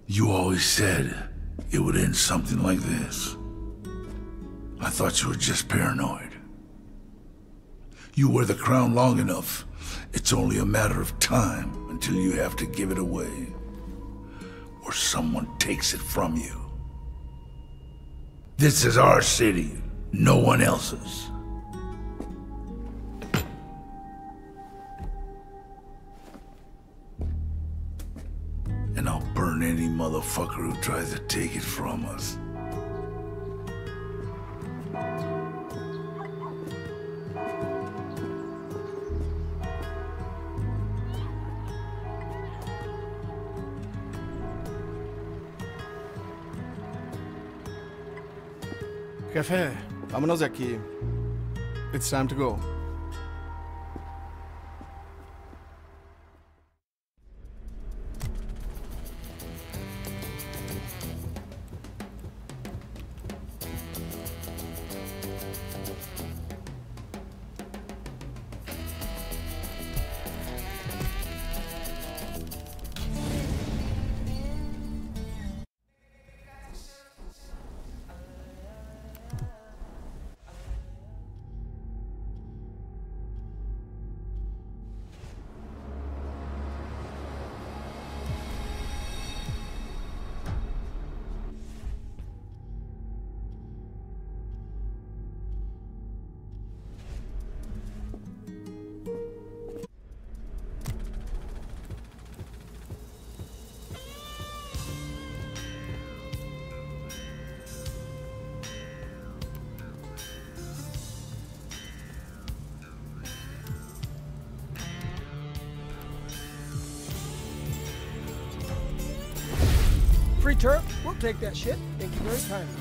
You always said it would end something like this. I thought you were just paranoid. You wear the crown long enough, it's only a matter of time until you have to give it away. Or someone takes it from you. This is our city, no one else's. And I'll burn any motherfucker who tries to take it from us. Jefe, vámonos de aquí. It's time to go. Free turf? We'll take that shit. Thank you very kindly.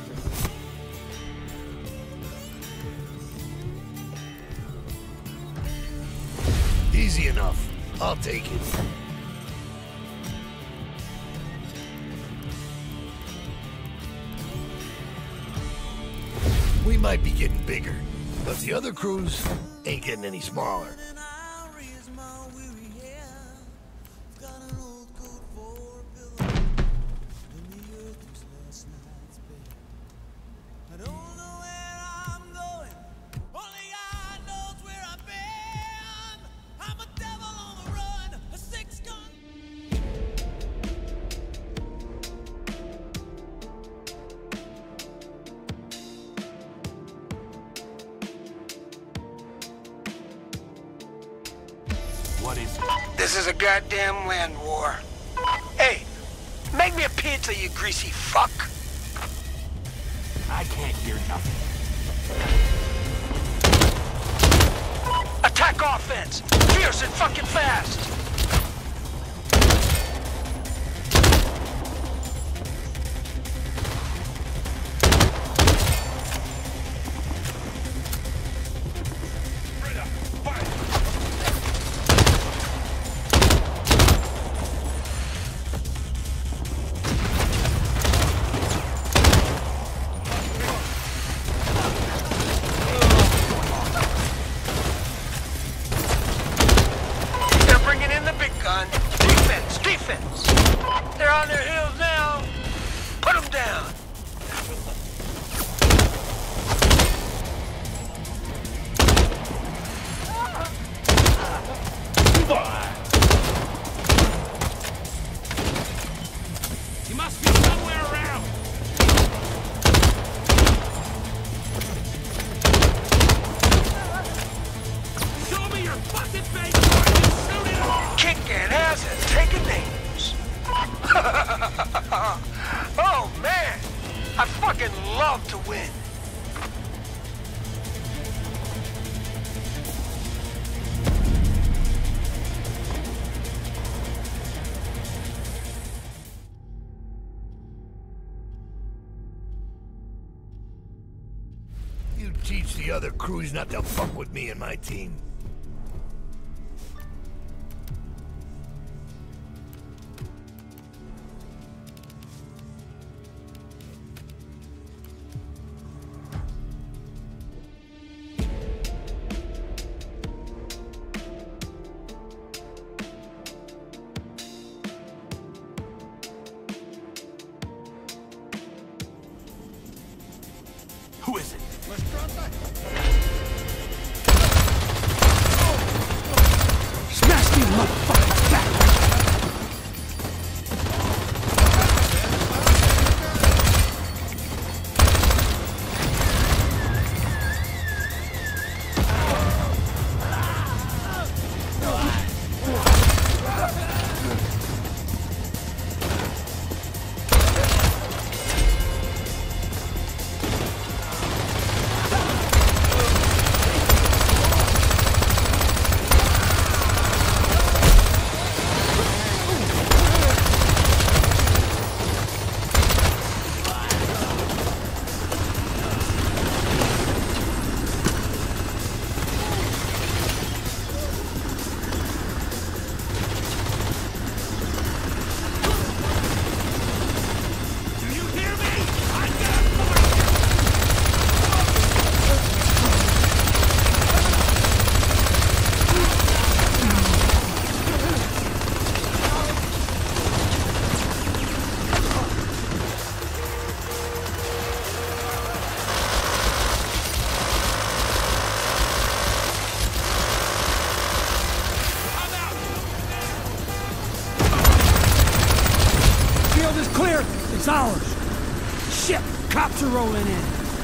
Easy enough. I'll take it. We might be getting bigger, but the other crews ain't getting any smaller. What is it? This is a goddamn land war. Hey, make me a pizza, you greasy fuck. I can't hear nothing. Attack offense! Fierce and fucking fast! Defense! They're on their heels now. Put them down. He must be somewhere around. Show me your fucking face or I can shoot it off. Kicking ass and taking names. Oh man, I fucking love to win. You teach the other crews not to fuck with me and my team. It's ours. Shit, cops are rolling in.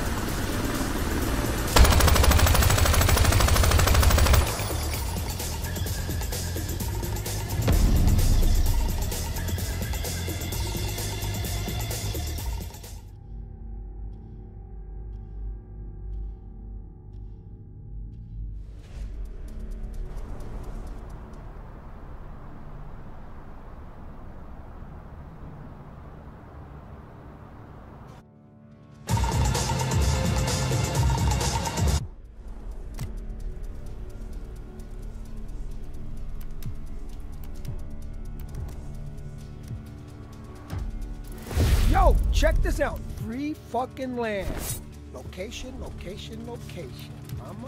Yo, check this out. Free fucking land. Location, location, location. Mama.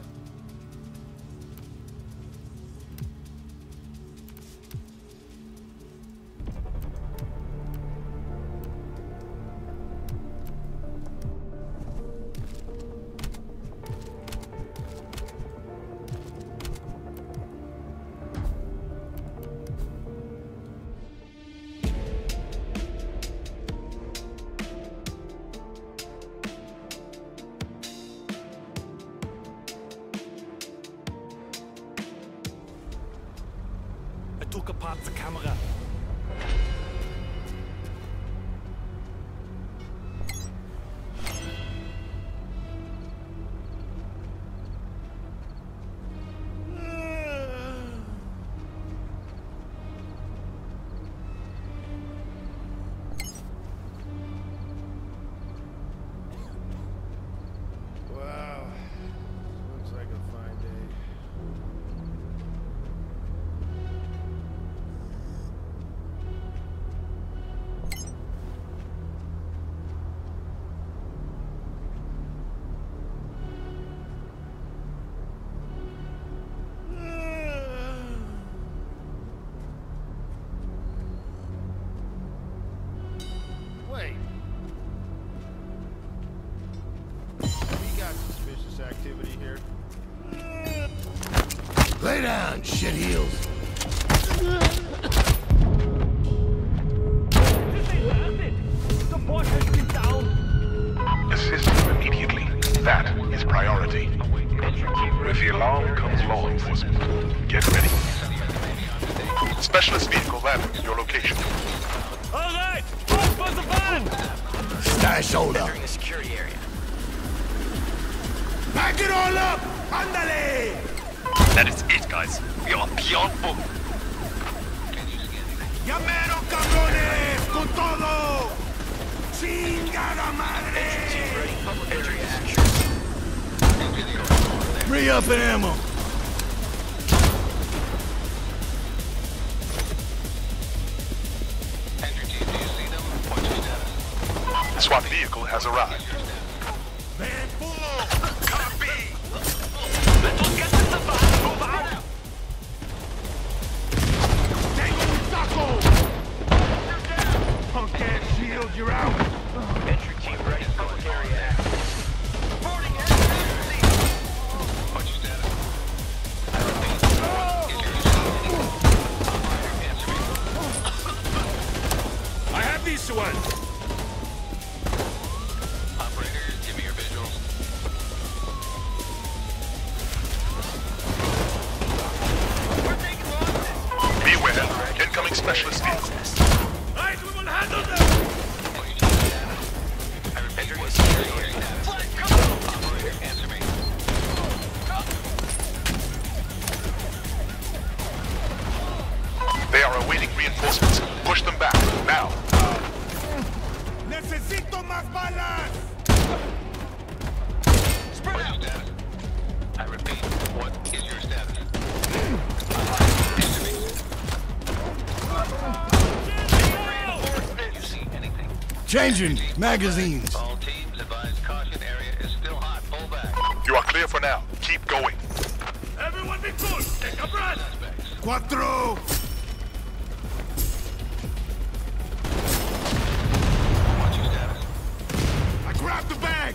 I took apart the camera. Wow. Looks like a fine day. Wait. We got suspicious activity here. Lay down, shit heels. This ain't worth it. The boss has been down. Assist him immediately. That is priority. With the alarm comes law enforcement. Get ready. Specialist vehicle landing in your location. All right, off for the van. Stash hold up. Entering the security area. Pack it all up! Andale! That is it, guys. We are beyond book. ¡Llamaron, cabrones! ¡Con todo! ¡Chingada madre! Entering action. Free up and ammo. The SWAT vehicle has arrived. Man full! Copy! Let's get to the van. Move out. Tengo un taco! Punk ass shield, you're out! Entry team ready. Public area action. Reporting What's your status? I have these ones. Operators, give me your visuals. We're taking losses. Beware. Incoming specialist vehicle. Right, we will handle them. Entering the security area. Operator, answer me. They are awaiting reinforcements. Push them back. Now. Necesito más balas! Spread out. I repeat, what is your status? You see anything? Changing magazines. All teams advise caution. Area is still hot. Pull back. You are clear for now. Keep going. Everyone be cool. Take a breath. Suspects. Cuatro! What's your status? I grabbed the bag!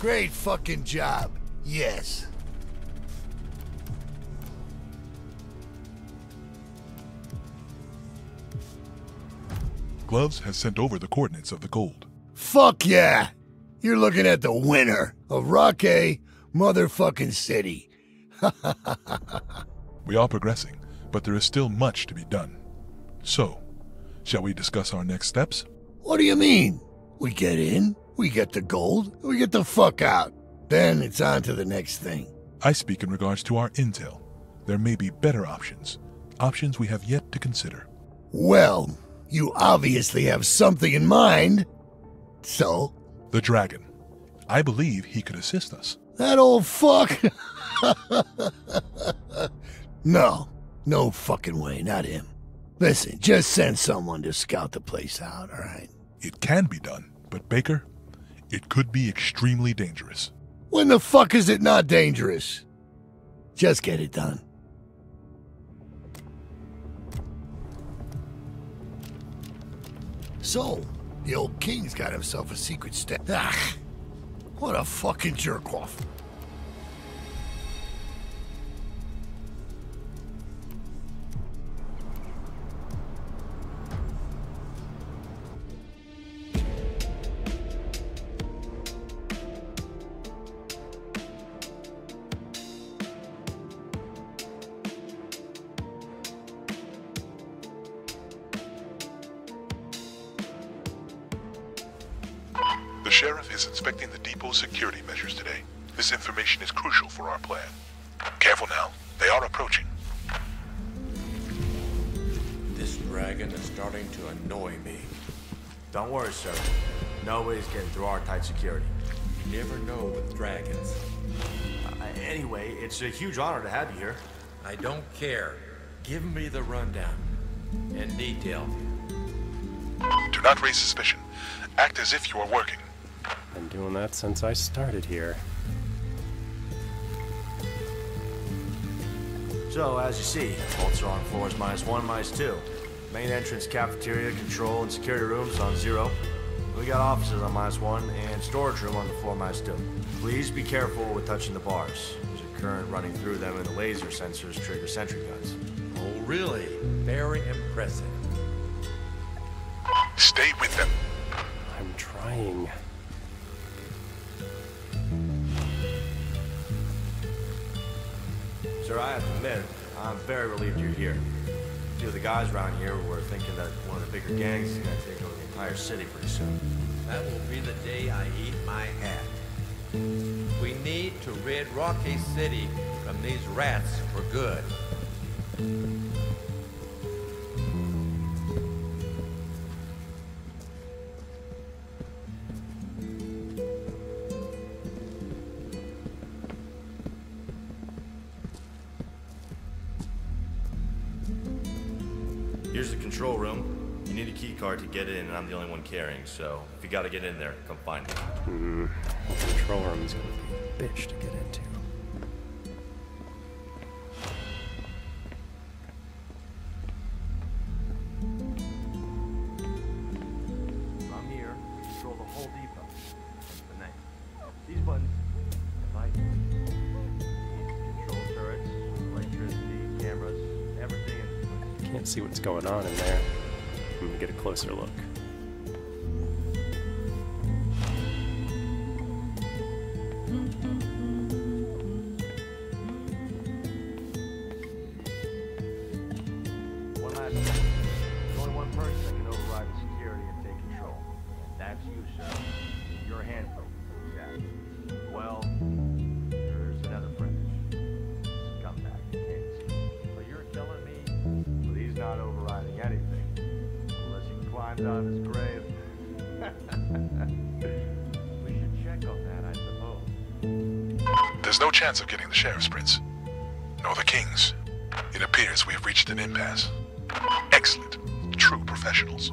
Great fucking job. Yes. Gloves has sent over the coordinates of the gold. Fuck yeah! You're looking at the winner of Rockay motherfucking City. We are progressing, but there is still much to be done. So, shall we discuss our next steps? What do you mean? We get in, we get the gold, we get the fuck out. Then it's on to the next thing. I speak in regards to our intel. There may be better options. Options we have yet to consider. Well, you obviously have something in mind. So? The dragon. I believe he could assist us. That old fuck? No fucking way, not him. Listen, just send someone to scout the place out, alright? It can be done, but Baker, it could be extremely dangerous. When the fuck is it not dangerous? Just get it done. So, the old king's got himself a secret stash. Ah, what a fucking jerk-off. The sheriff is inspecting the depot's security measures today. This information is crucial for our plan. Careful now. They are approaching. This dragon is starting to annoy me. Don't worry, sir. Nobody's getting through our tight security. You never know with dragons. Anyway, it's a huge honor to have you here. I don't care. Give me the rundown. In detail. Do not raise suspicion. Act as if you are working. Been doing that since I started here. So, as you see, vaults are on floors -1, -2. Main entrance, cafeteria, control, and security rooms on 0. We got offices on -1 and storage room on the floor -2. Please be careful with touching the bars. There's a current running through them and the laser sensors trigger sentry guns. Oh, really? Very impressive. Stay with them. I'm trying. Sir, I have to admit, I'm very relieved you're here. A few of the guys around here were thinking that one of the bigger gangs is going to take over the entire city pretty soon. That will be the day I eat my hat. We need to rid Rockay City from these rats for good. Here's the control room. You need a key card to get in, and I'm the only one carrying, so if you gotta get in there, come find me. The control room is gonna be a bitch to get into. I'm here to control the whole depot. That's the name. These buttons, lights, control turrets, electricity, cameras, everything in this place. Can't see what's going on in there. I'm gonna get a closer look. One last thing. There's only one person that can override the security and take control. That's you, sir. You're a handful. Yeah. Well, there's another friend. Scumbag. Can't see. But you're telling me well, he's not overriding anything. Unless he climbs out of his grave. We should check on that, I suppose. There's no chance of getting the sheriff's prince. Nor the king's. It appears we have reached an impasse. Excellent. True professionals.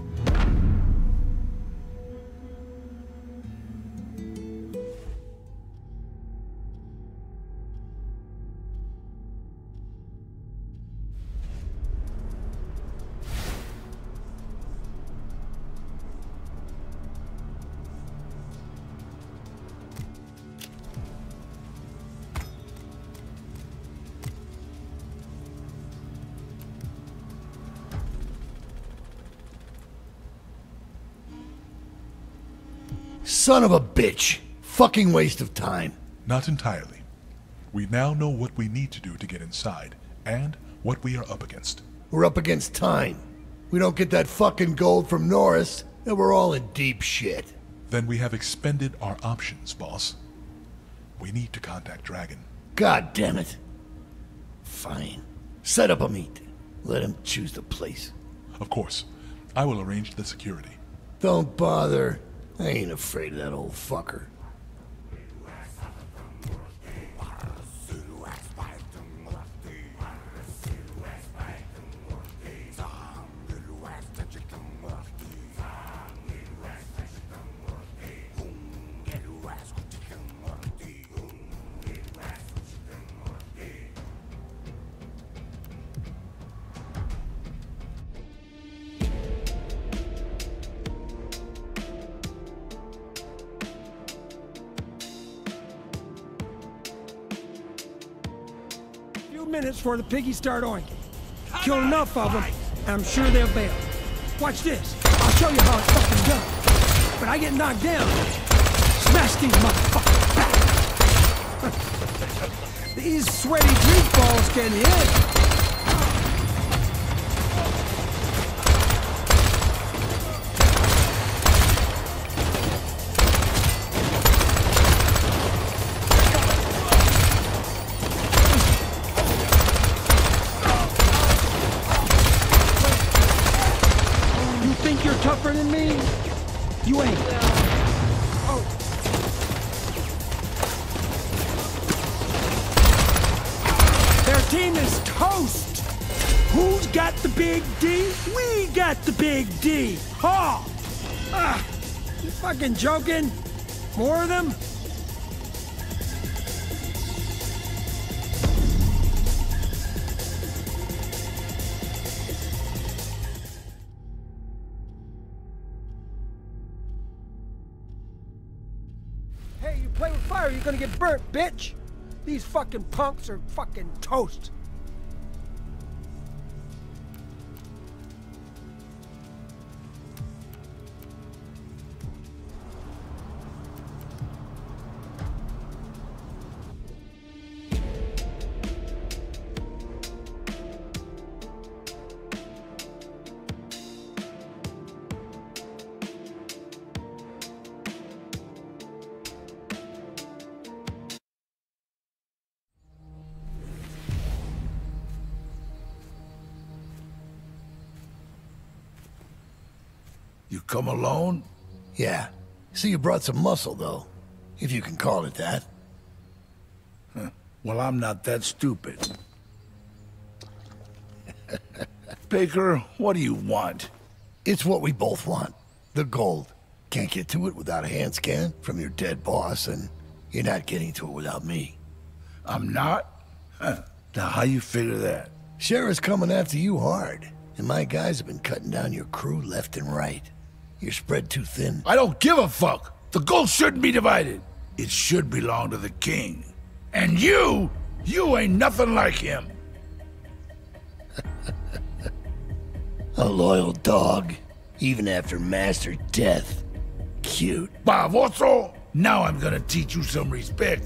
Son of a bitch. Fucking waste of time. Not entirely. We now know what we need to do to get inside, and what we are up against. We're up against time. We don't get that fucking gold from Norris, and we're all in deep shit. Then we have expended our options, boss. We need to contact Dragon. God damn it. Fine. Set up a meet. Let him choose the place. Of course. I will arrange the security. Don't bother. I ain't afraid of that old fucker. Minutes before the piggies start oinking. Kill enough of them, I'm sure they'll bail. Watch this. I'll show you how it's fucking done. But I get knocked down. Smash these motherfuckers back. These sweaty greaseballs can hit. Tougher than me? You ain't. Oh. Their team is toast. Who's got the big D? We got the big D. Ha! You fucking joking? More of them? Play with fire, you're gonna get burnt, bitch! These fucking punks are fucking toast. You come alone? Yeah. See, you brought some muscle, though. If you can call it that. Huh. Well, I'm not that stupid. Baker, what do you want? It's what we both want. The gold. Can't get to it without a hand scan from your dead boss, and you're not getting to it without me. I'm not? Huh. Now, how you figure that? Sheriff's coming after you hard, and my guys have been cutting down your crew left and right. You're spread too thin. I don't give a fuck. The gold shouldn't be divided. It should belong to the king. And you ain't nothing like him. A loyal dog, even after master death. Cute. Bavoso! Now I'm gonna teach you some respect.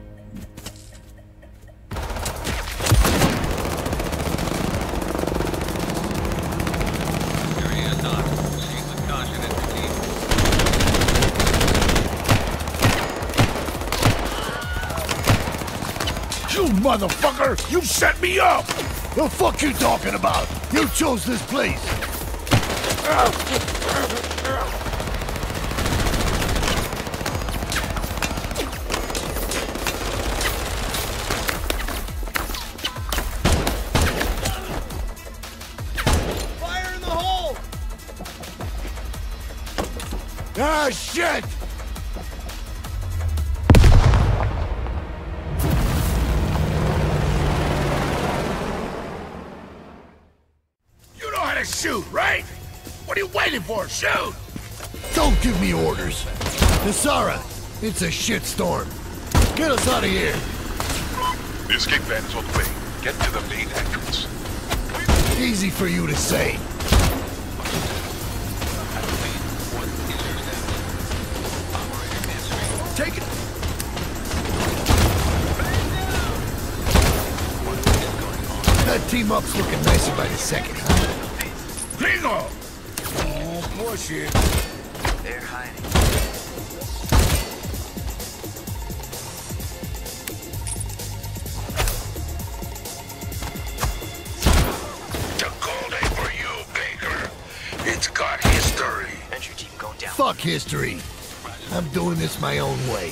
You motherfucker! You set me up! The fuck you talking about? You chose this place! Fire in the hole! Ah, shit! Shoot, right? What are you waiting for? Shoot! Don't give me orders. Nasara, it's a shitstorm. Get us out of here. The escape van is on the way. Get to the main entrance. Easy for you to say. Take it! That team-up's looking nicer by the second, huh? Bingo! Oh, bullshit. They're hiding. The gold ain't for you, Baker. It's got history. Entry team going down. Fuck history. I'm doing this my own way.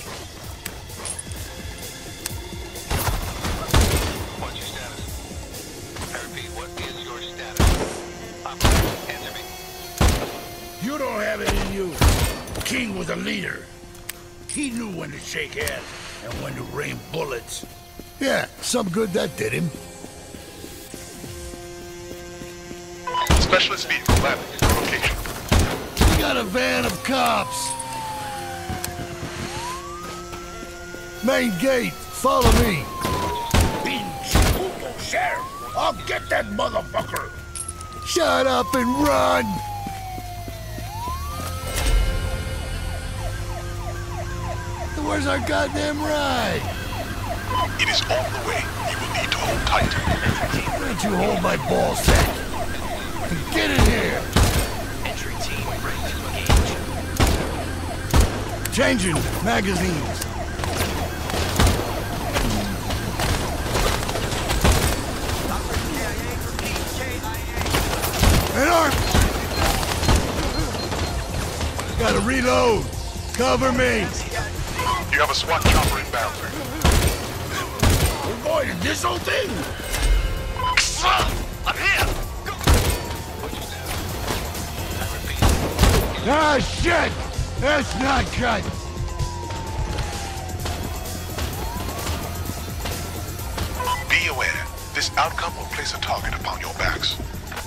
What's your status? I repeat, what is your status? Operator, answer me. You don't have it in you. King was a leader. He knew when to shake hands and when to rain bullets. Yeah, some good that did him. Specialist vehicle landing at your location. We got a van of cops. Main gate, follow me. Pinche Sheriff! I'll get that motherfucker! Shut up and run! Where's our goddamn ride? It is on the way. You will need to hold tight. Why don't you hold my ball sack? And get in here! Entry team ready to engage. Changing magazines. An arm! Gotta reload! Cover me! You have a SWAT chopper inbound. We're going to this whole thing! I'm here! Ah, shit! That's not good! Be aware, this outcome will place a target upon your backs.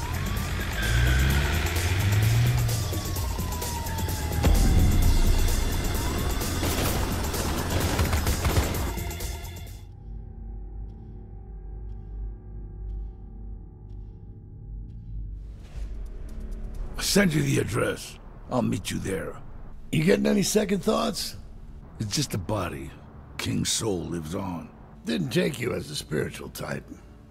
I'll send you the address. I'll meet you there. You getting any second thoughts? It's just a body. King's soul lives on. Didn't take you as a spiritual type.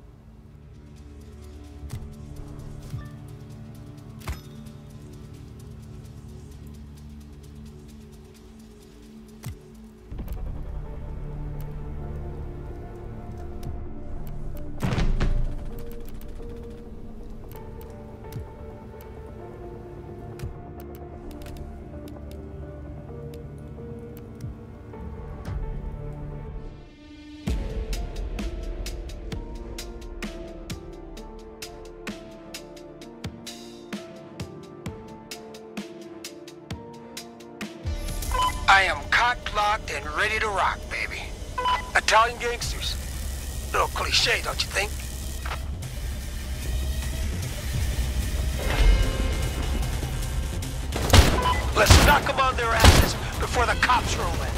I am cocked, locked, and ready to rock, baby. Italian gangsters. Little cliche, don't you think? Let's knock them on their asses before the cops roll in.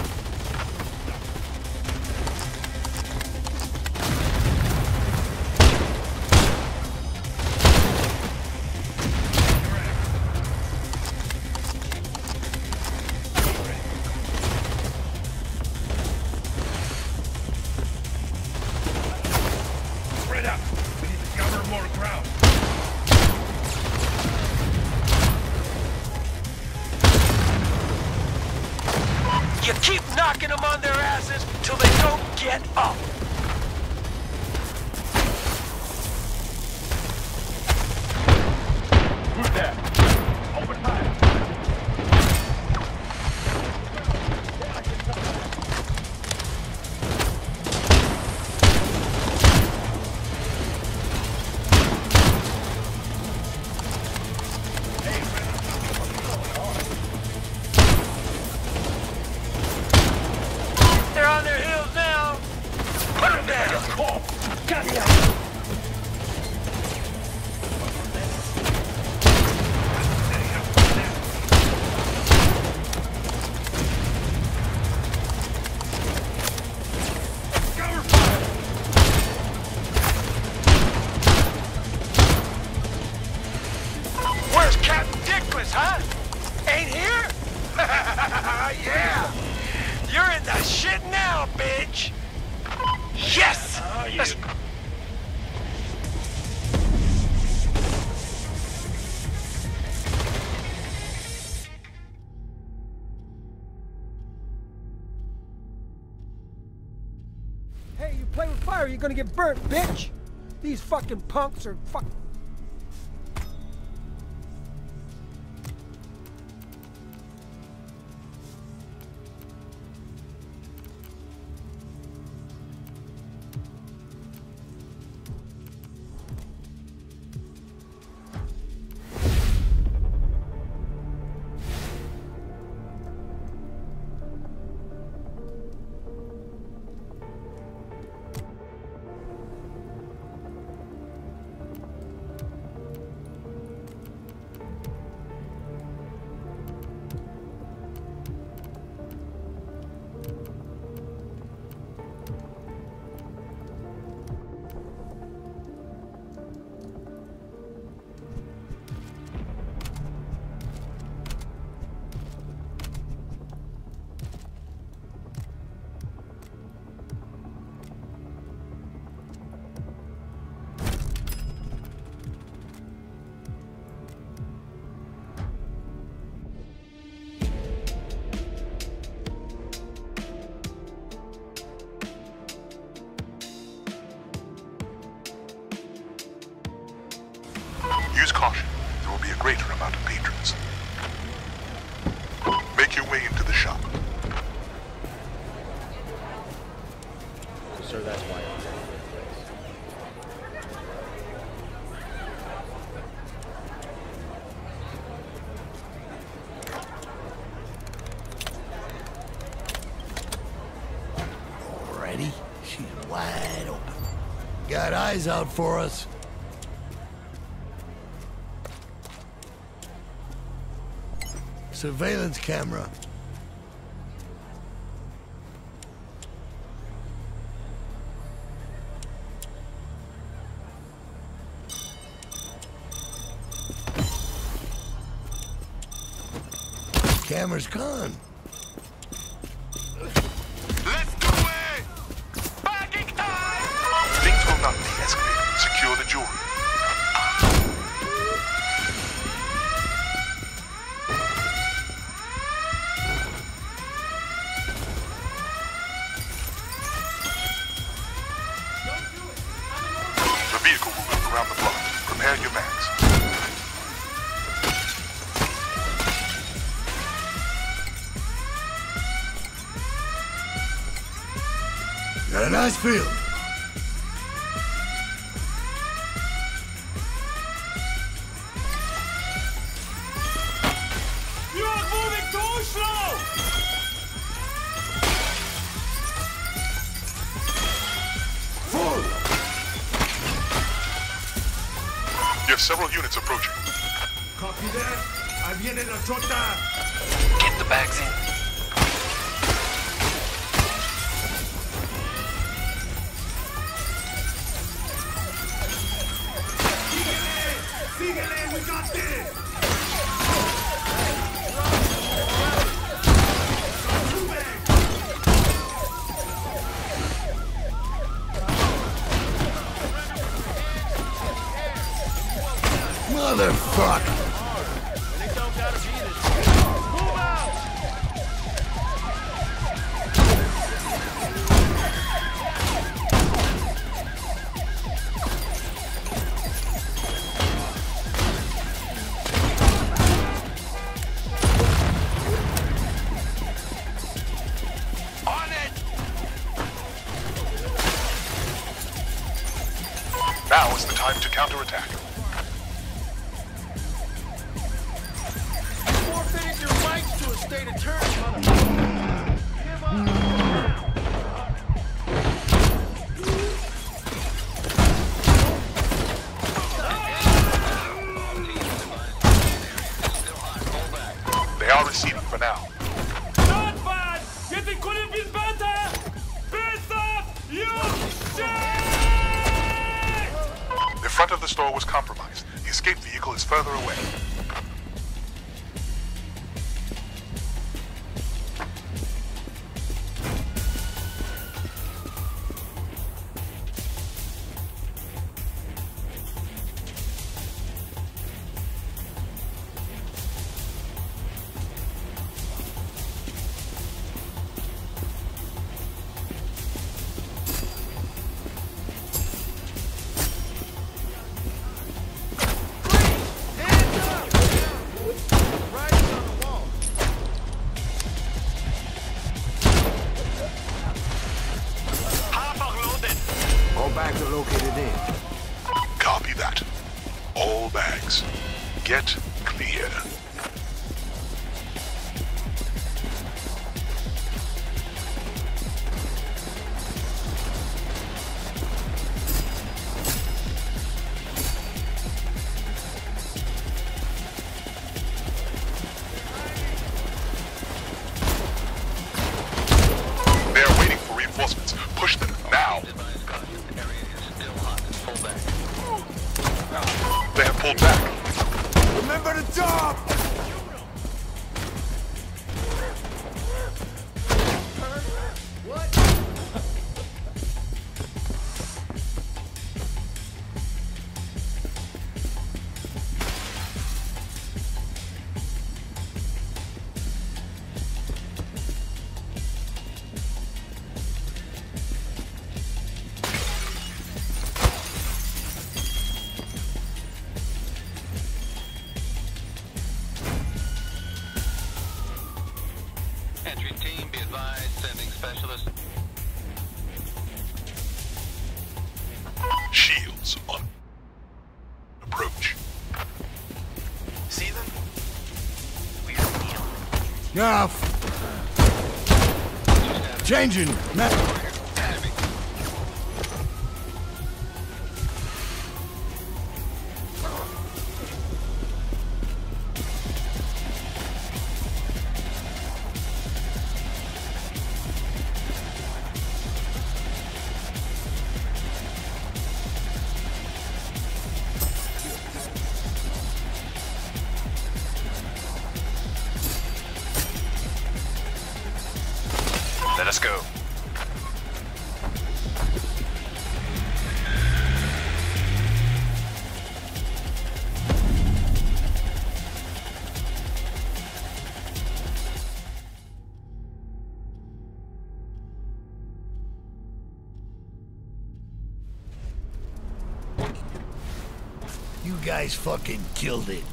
Spread out. We need to cover more ground. You keep knocking them on their asses till they don't get up. Who's that? Open fire. They're on their heels now. Put them down. Got ya. Where's Captain Dickless, huh? Ain't here? Yeah. You're shit now, bitch! Yes! Let's... Hey, you play with fire, you're gonna get burnt, bitch! These fucking punks are Use caution. There will be a greater amount of patrons. Make your way into the shop. Sir, that's why I'm there. Already? She's wide open. Got eyes out for us. Surveillance camera. Camera's gone. Let's go away! Parking time! Things will not de-escalate. Secure the jewelry. The vehicle will move around the block. Prepare your bags. Got a nice field. You are moving too slow! Forward! You have several units approaching. Copy that. I viene la chota. Get the bags in. Síguele, we got this! Motherfucker! Move out! On it! Now is the time to counterattack. Forfeited your rights to a state attorney, motherfucker! Give They are receding for now. Not bad! Yet it could have been better! Piss off, you shit! The front of the store was compromised. The escape vehicle is further away. located in. Copy that. All bags. Get clear. They're waiting for reinforcements. Push them now. They have pulled back. Remember the job! Entry team, be advised, sending specialist. Shields on approach. See them? Off. Changing. Let us go. You guys fucking killed it.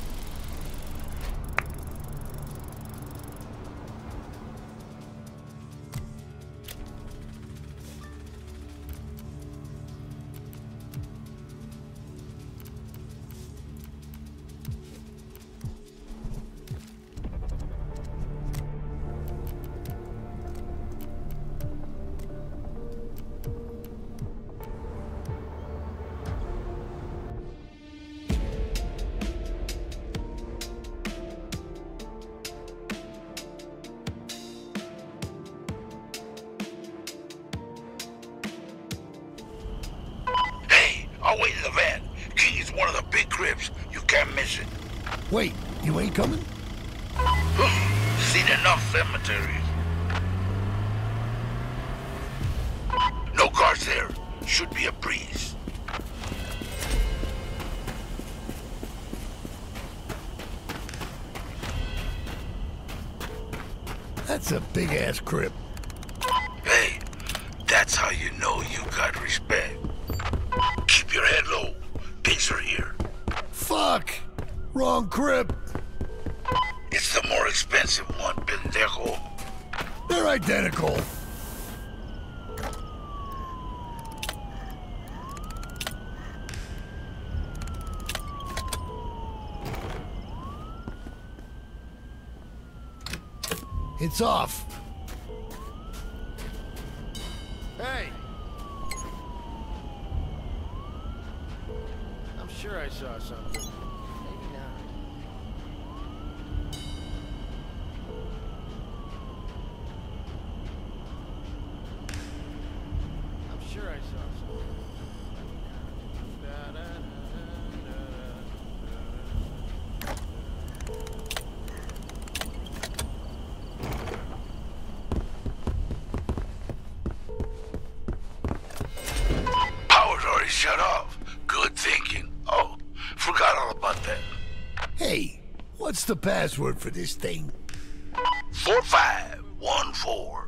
I'll wait in the van. King is one of the big cribs. You can't miss it. Wait, you ain't coming? Seen enough cemeteries. No cars there. Should be a breeze. That's a big-ass crib. Hey, that's how you know you got respect. Keep your head low. Pigs are here. Fuck! Wrong crib. It's the more expensive one, pendejo. They're identical. It's off. Hey! I'm sure I saw something. Maybe not. I'm sure I saw something. Power's already shut off. Good thinking. Oh, forgot all about that. Hey, what's the password for this thing? 4514.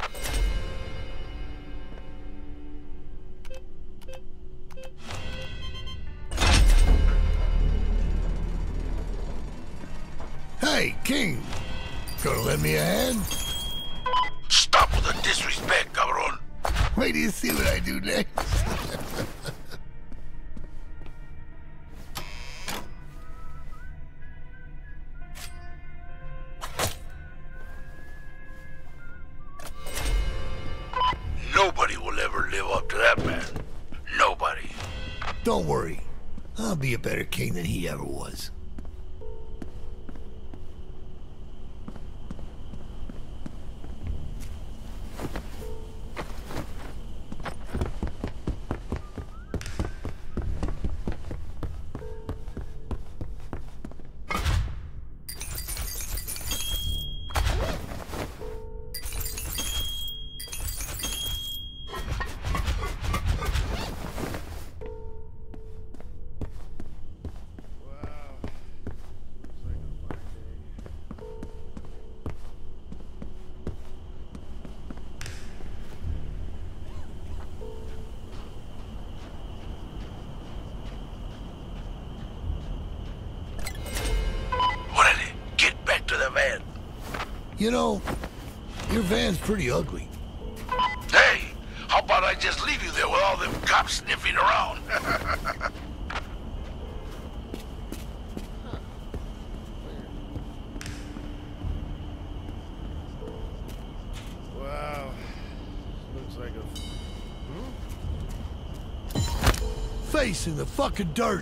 Hey, King. Gonna lend me a hand? Stop with the disrespect, cabron. Wait till you see what I do next. live up to that man. Nobody. Don't worry. I'll be a better king than he ever was. You know, your van's pretty ugly. Hey, how about I just leave you there with all them cops sniffing around? Wow. Looks like a... Face in the fucking dirt.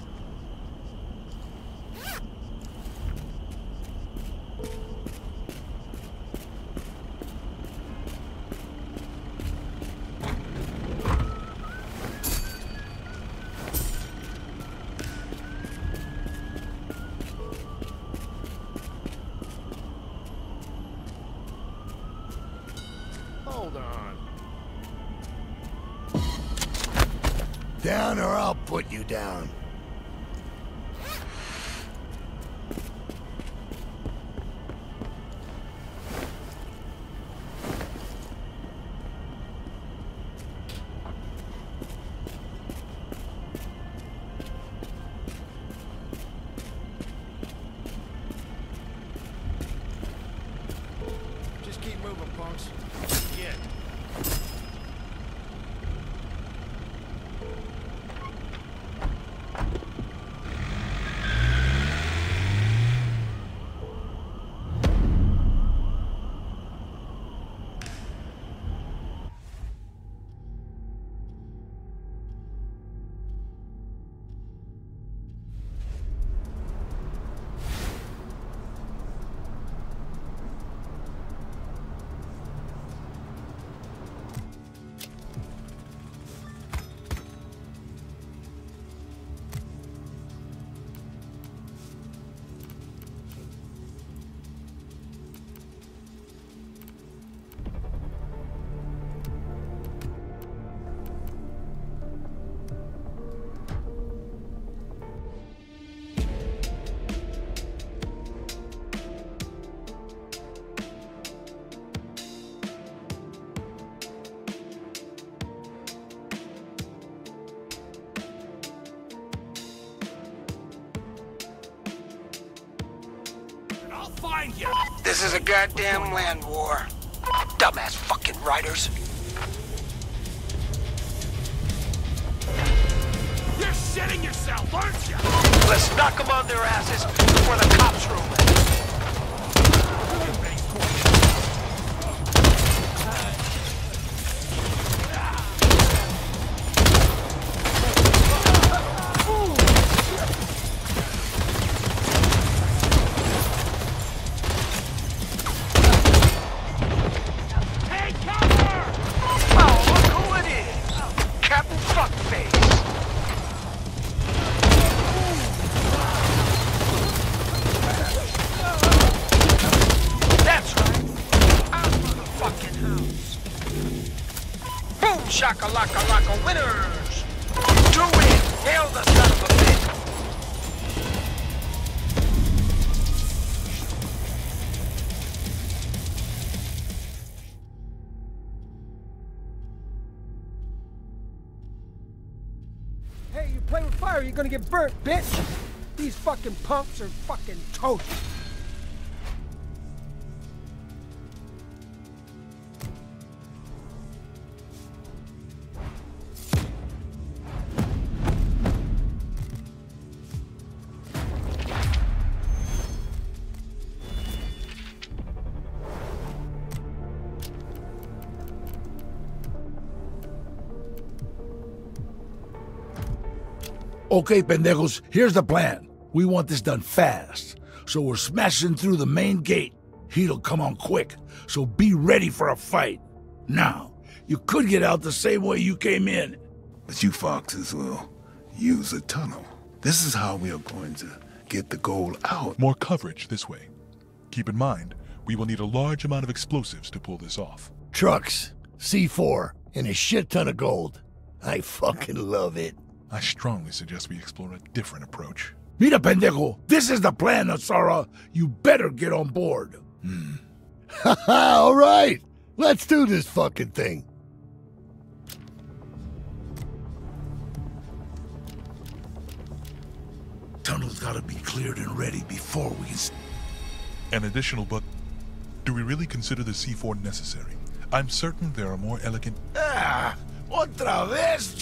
Hold on. Down or I'll put you down. Just keep moving, punks. Yeah. Find you. This is a goddamn land war. Dumbass fucking riders. You're shitting yourself, aren't you? Let's knock them on their asses before the cops roll in. Shaka-laka-laka winners! Do it! Hail the son of a bitch! Hey, you play with fire, you're gonna get burnt, bitch! These fucking punks are fucking toast. Okay, pendejos, here's the plan. We want this done fast, so we're smashing through the main gate. Heat'll come on quick, so be ready for a fight. Now, you could get out the same way you came in. But you foxes will use a tunnel. This is how we are going to get the gold out. More coverage this way. Keep in mind, we will need a large amount of explosives to pull this off. Trucks, C4, and a shit ton of gold. I fucking love it. I strongly suggest we explore a different approach. Mira, pendejo, this is the plan, Asara. You better get on board. Haha, all right. Let's do this fucking thing. Tunnel's gotta be cleared and ready before we can... An additional but... Do we really consider the C4 necessary? I'm certain there are more elegant... Ah! Otra vez!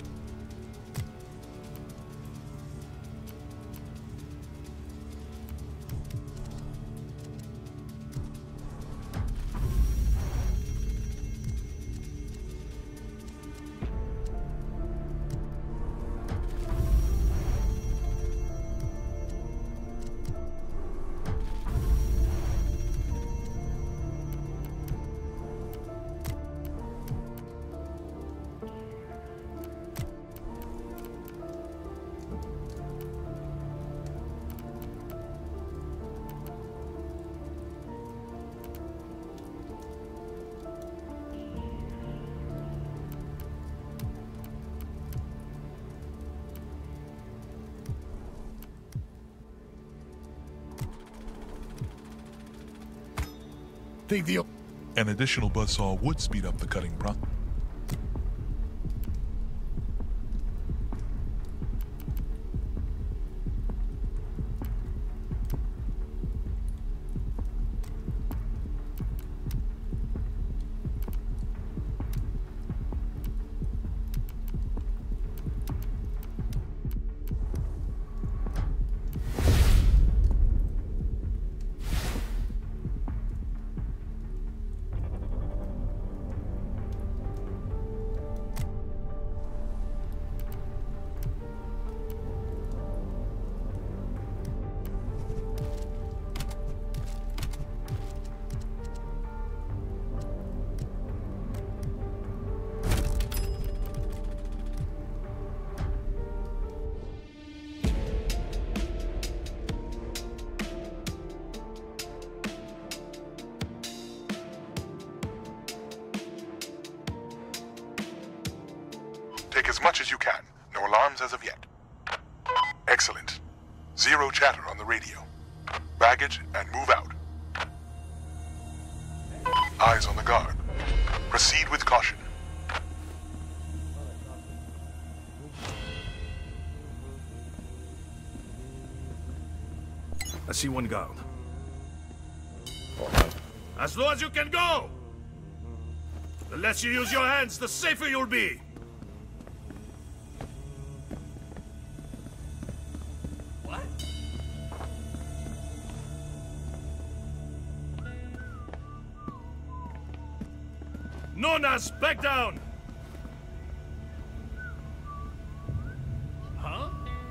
An additional buzzsaw would speed up the cutting process. Take as much as you can. No alarms as of yet. Excellent. Zero chatter on the radio. Baggage and move out. Eyes on the guard. Proceed with caution. I see one guard. As low as you can go! The less you use your hands, the safer you'll be! What? Nonas, back down! Huh?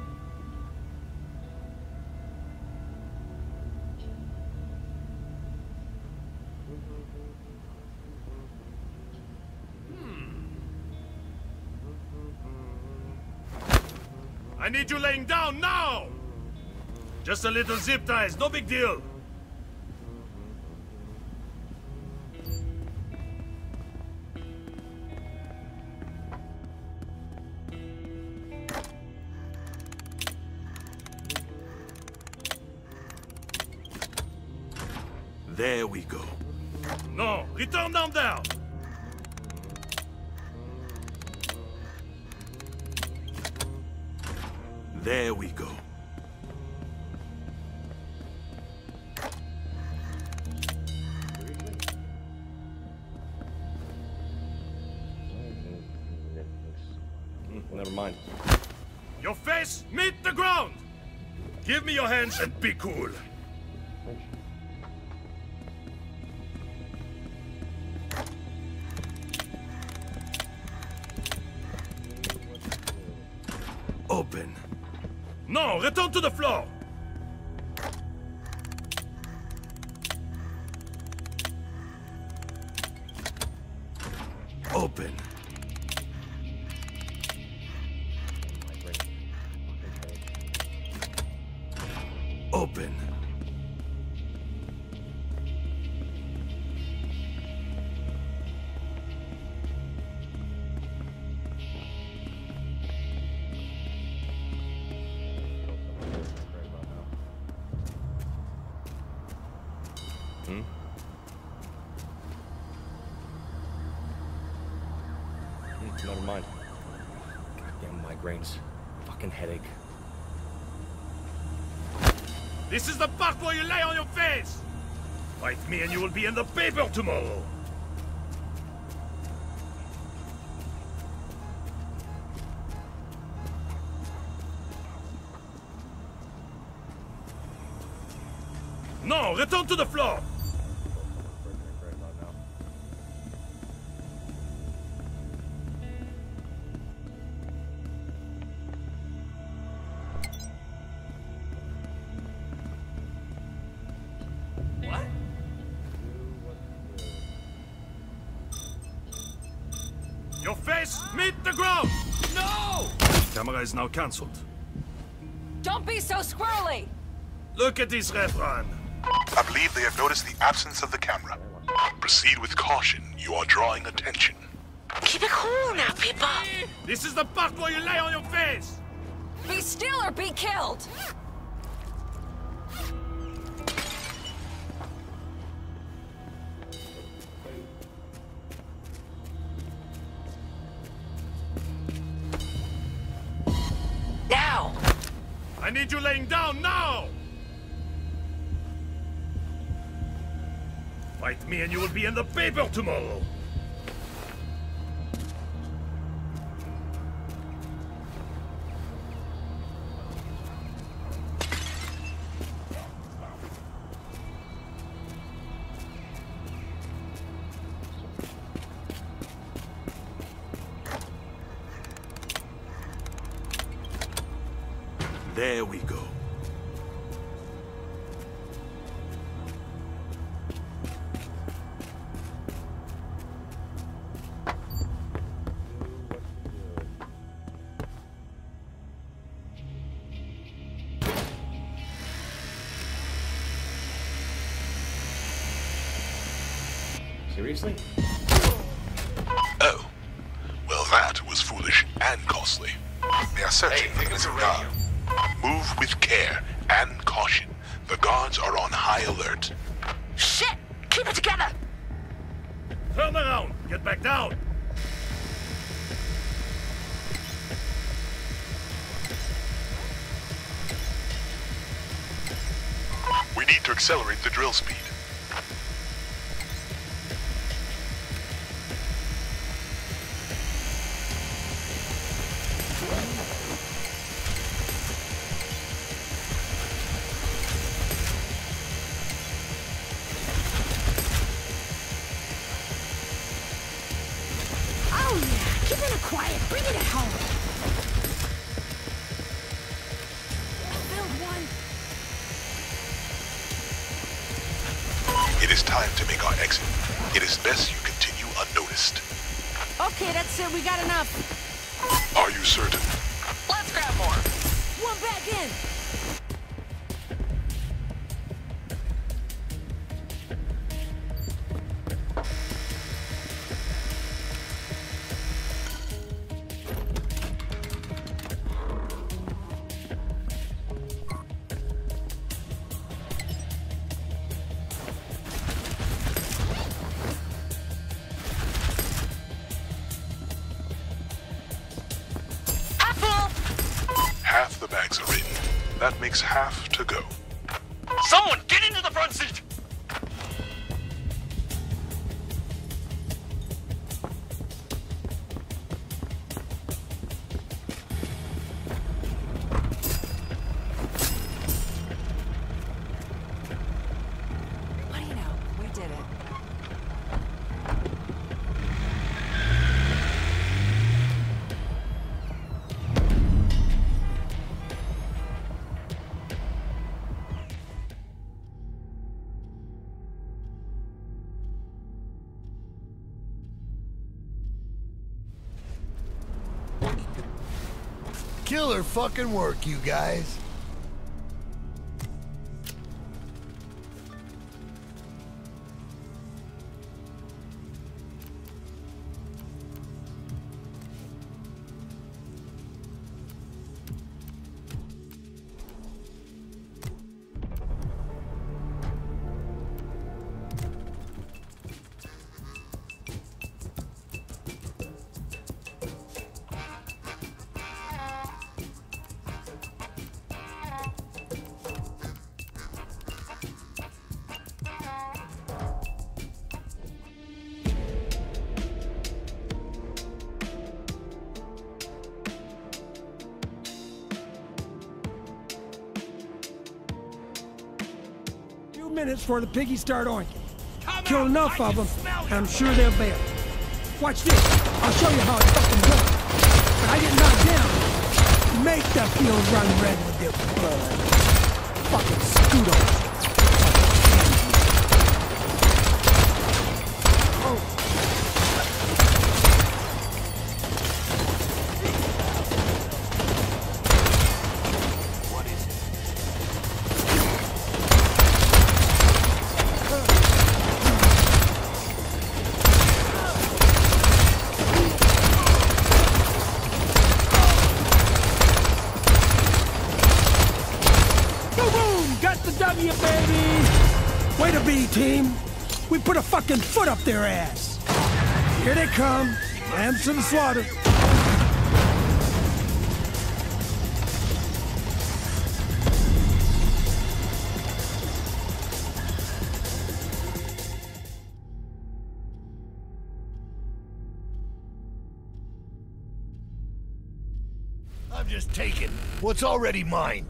I need you laying down now! Just a little zip ties, no big deal. There we go. No, return down there! There we go. Never mind. Your face, meet the ground! Give me your hands and be cool. Open. No, return to the floor! Open. Open. Never mind. Goddamn migraines. Fucking headache. This is the part where you lay on your face! Fight me and you will be in the paper tomorrow! No, return to the floor! Your face, meet the ground! No! Camera is now cancelled. Don't be so squirrely! Look at this restaurant. I believe they have noticed the absence of the camera. Proceed with caution. You are drawing attention. Keep it cool now, people! This is the part where you lay on your face! Be still or be killed! Now! I need you laying down now! Fight me and you will be in the paper tomorrow! There we go. Seriously? Oh. Well, that was foolish and costly. They are searching for the missing guard. Move with care and caution. The guards are on high alert. Shit! Keep it together! Turn around! Get back down! We need to accelerate the drill speed. Oh yeah! Keep it quiet! Bring it at home! I found one! It is time to make our exit. It is best you continue unnoticed. Okay, that's it. We got enough. Are you certain? Let's grab more. One back in. Half the bags are in. That makes half to go. Someone get into the front seat! What do you know? We did it. Killer fucking work, you guys. Minutes before the piggies start oinking. Kill enough of them, I'm sure they'll bail. Watch this. I'll show you how it's fucking done. But I get knocked down. Make the field run red with their blood. Fucking scoot team, we put a fucking foot up their ass. Here they come, lambs to the slaughter. I'm just taking what's already mine.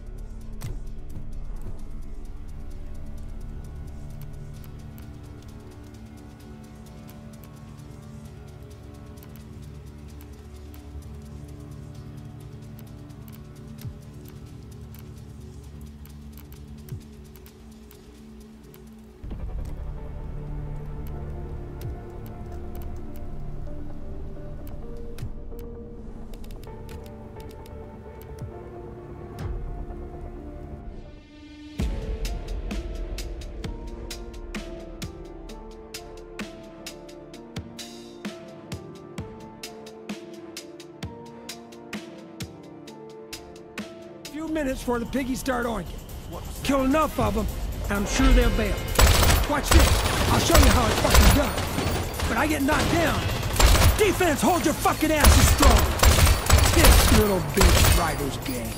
Few minutes before the piggies start oinking. Kill enough of them, I'm sure they'll bail. Watch this. I'll show you how it's fucking done. But I get knocked down. Defense, hold your fucking asses strong. This little bitch riders gang.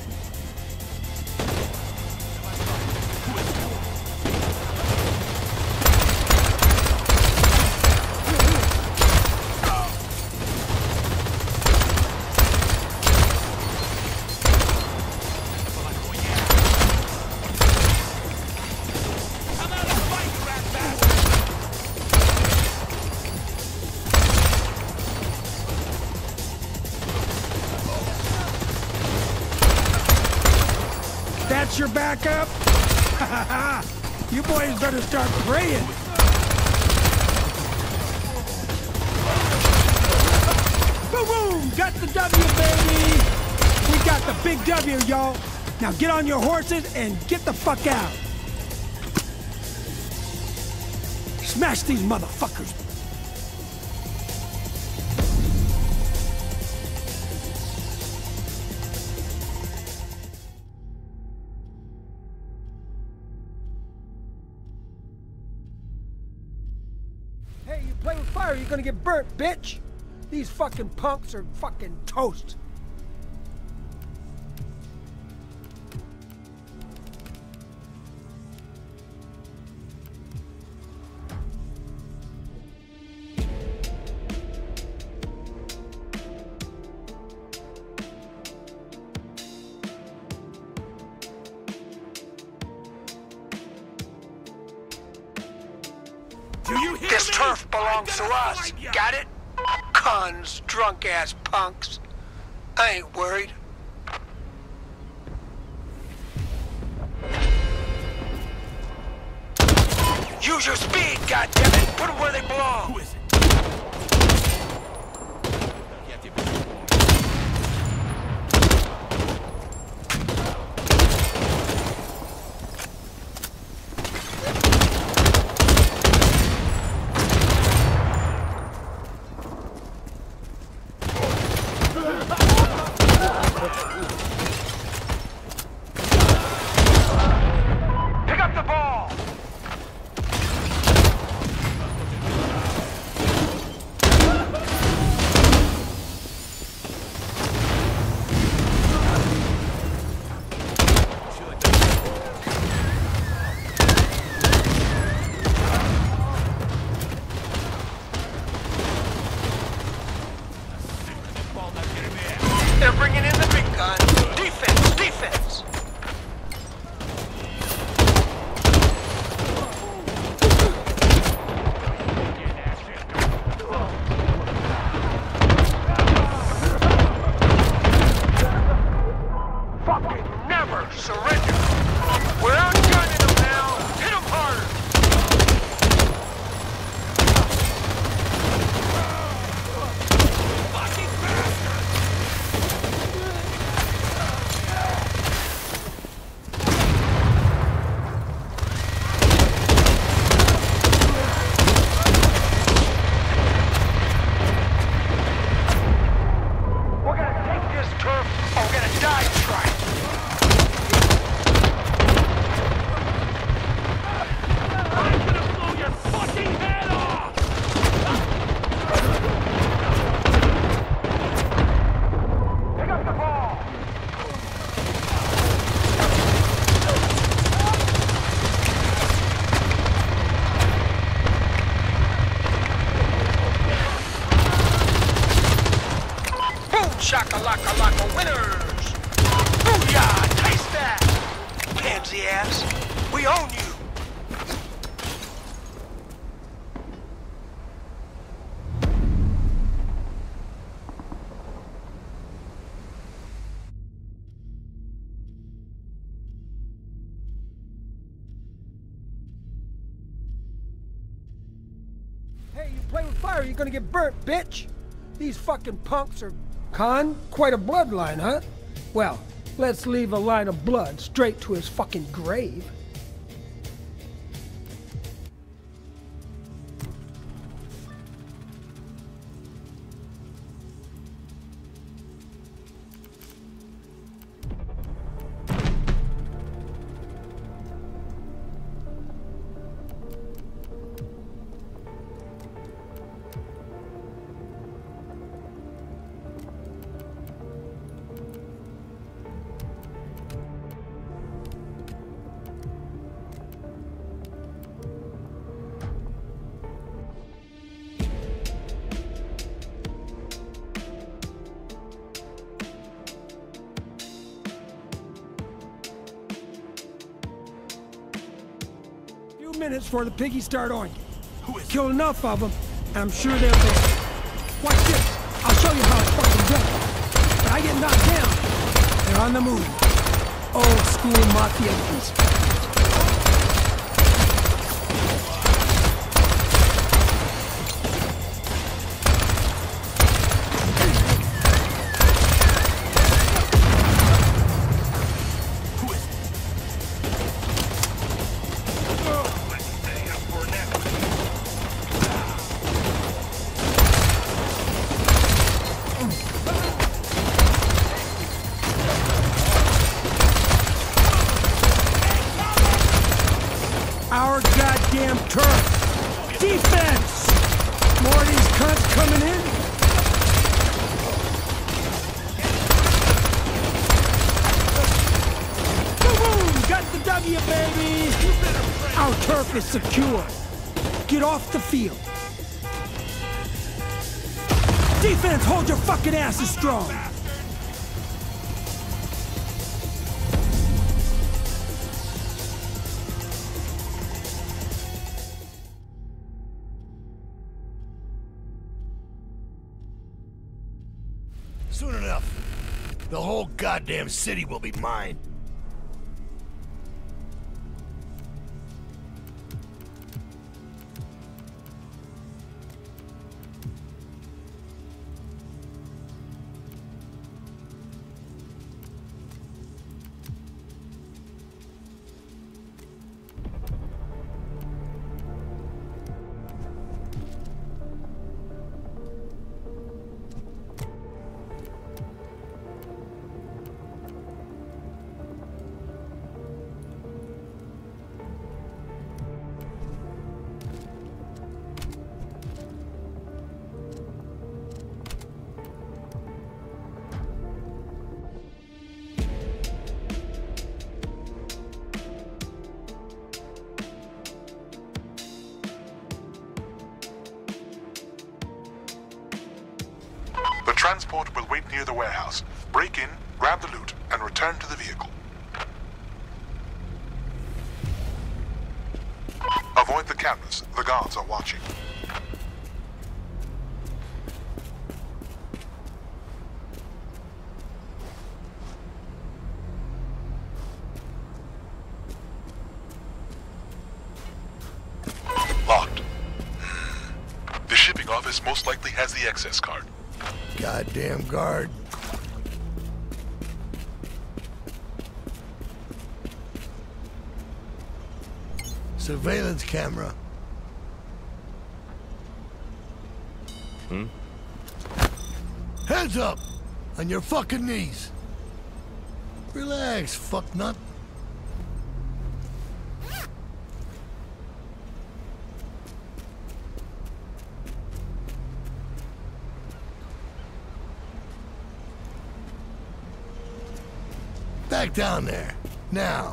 That's your backup? You boys better start praying. Boom! Got the W, baby! We got the big W, y'all. Now get on your horses and get the fuck out. Smash these motherfuckers. Hey, you play with fire, you're gonna get burnt, bitch! These fucking punks are fucking toast. This turf belongs to us. Got it? Cons, drunk-ass punks. I ain't worried. Use your speed, goddammit! Put them where they belong! Who is it? Pick up the ball! They're bringing in the big gun. Defense! Defense! Fucking never surrender! We're outgunning them now! Hit them harder! Fucking bastard! We're gonna take this turf, or we're gonna die trying. I'm gonna blow your fucking head off! Pick up the ball! Boom, shakalaka-laka winners! Booyah! Taste that! Pansy ass! We own you! Hey, you play with fire, you're gonna get burnt, bitch! These fucking punks are... Khan? Quite a bloodline, huh? Well, let's leave a line of blood straight to his fucking grave. Minutes before the piggies start oinking. Kill enough of them, I'm sure they'll be. Watch this. I'll show you how it's fucking done. When I get knocked down, they're on the move. Old school mafia principles. Our goddamn turf! Defense! More of these cunts coming in? Boom! Got the W, baby! Our turf is secure. Get off the field. Defense, hold your fucking asses strong! Soon enough, the whole goddamn city will be mine. transport will wait near the warehouse. Break in, grab the loot, and return to the vehicle. Avoid the cameras. The guards are watching. Locked. The shipping office most likely has the access card. Goddamn guard. Surveillance camera. Hands up! On your fucking knees. Relax, fucknut. Back down there. Now.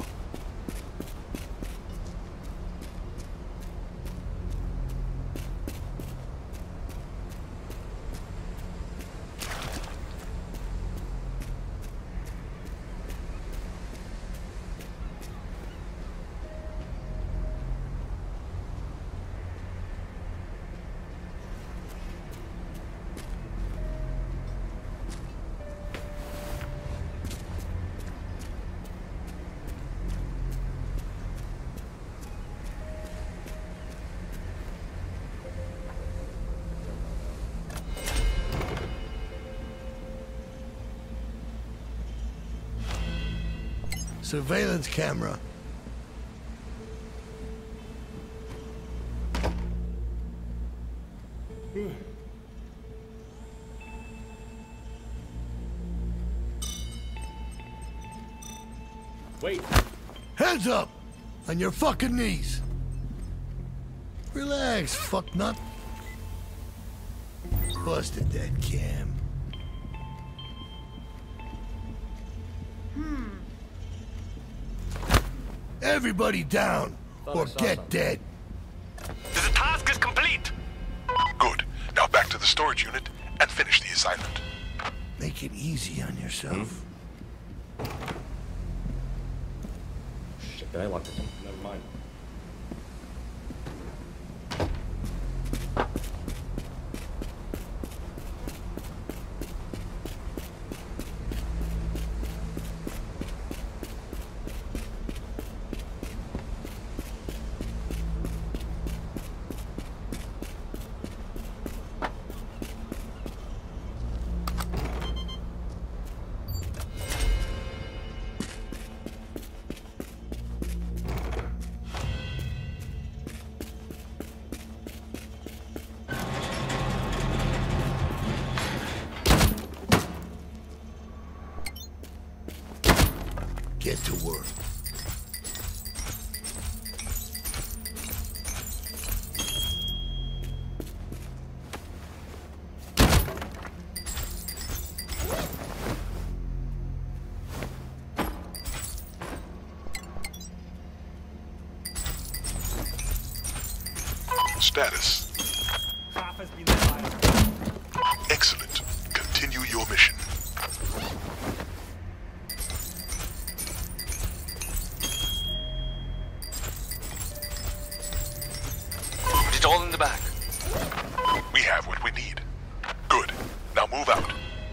Surveillance camera. Wait. Hands up! On your fucking knees. Relax, fucknut. Busted that cam. Everybody down, or get dead. The task is complete. Good. Now back to the storage unit and finish the assignment. Make it easy on yourself. Shit, did I lock this one? Never mind. Get to work. Status. Half has been fired. Excellent. Continue your mission. Put it all in the back. We have what we need. Good. Now move out.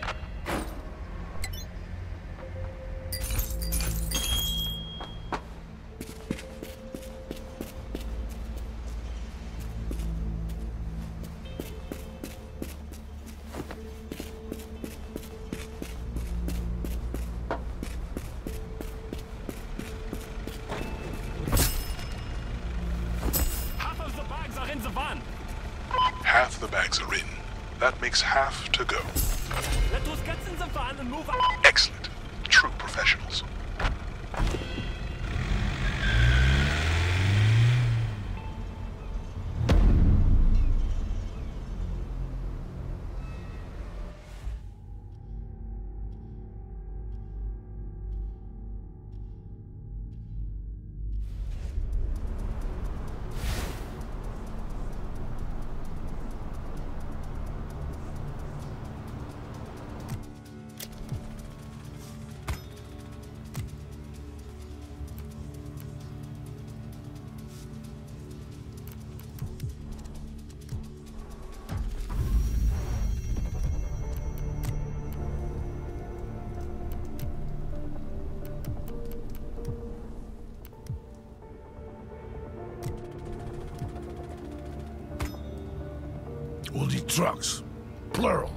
Half the bags are in. That makes half to go. Let us get in the van and move out. Excellent. True professionals. trucks. Plural.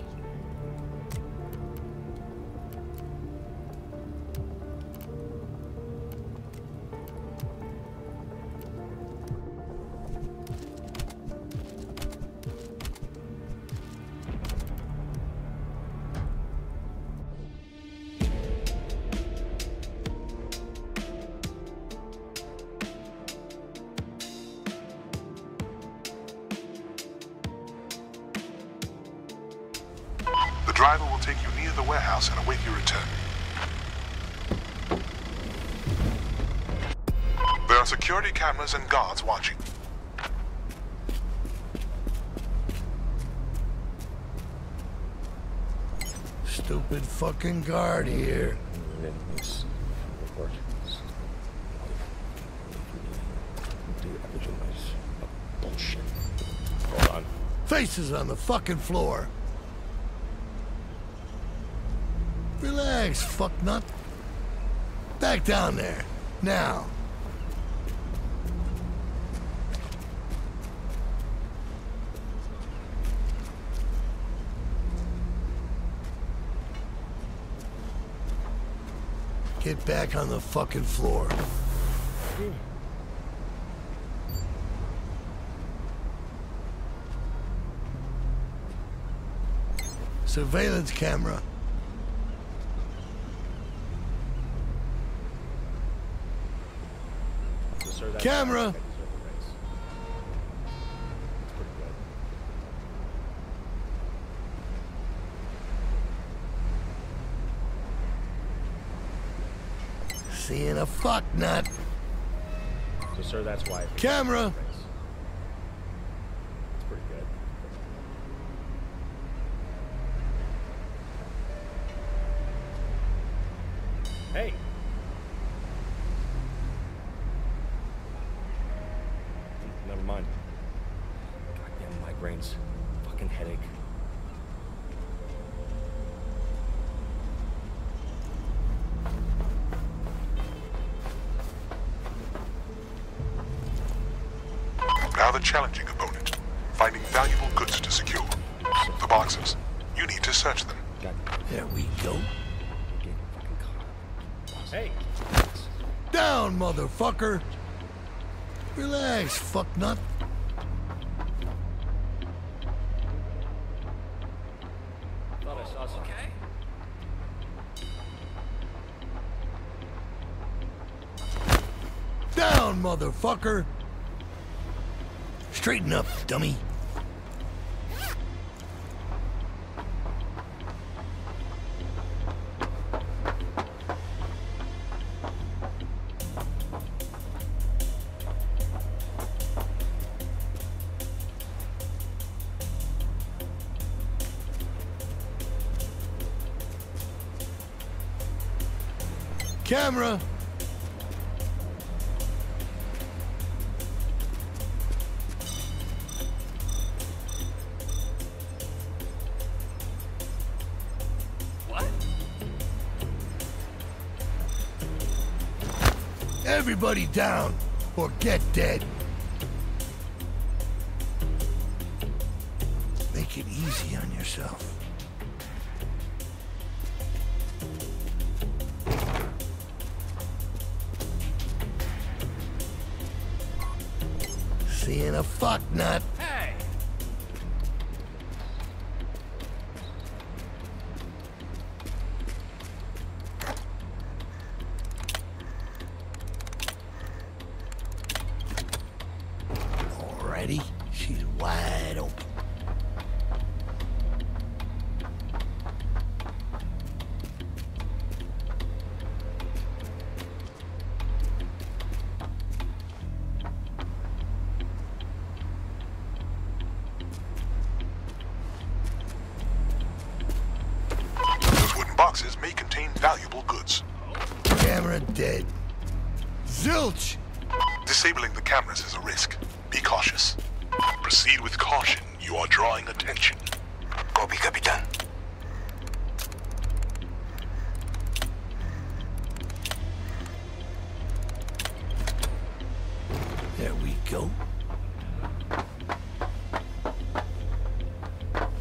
The driver will take you near the warehouse and await your return. There are security cameras and guards watching. Stupid fucking guard here. Bullshit. Hold on. Faces on the fucking floor. Relax, fucknut. Back down there. Now. Get back on the fucking floor. Surveillance camera. Camera! Seeing a fuck nut. So, sir, that's why. Camera! It's pretty good. Hey! Never mind. Goddamn migraines. Fucking headache. Now the challenging opponent, finding valuable goods to secure. The boxes. You need to search them. There we go. Hey! Down, motherfucker! Relax, fucknut. Thought I saw something. Down, motherfucker! Straighten up, dummy. Camera! What? Everybody down, or get dead. Make it easy on yourself. Seeing a fuck nut. Hey! Already? She's wide open. Boxes may contain valuable goods. Camera dead. Zilch! Disabling the cameras is a risk. Be cautious. Proceed with caution. You are drawing attention. Copy, Capitan. There we go.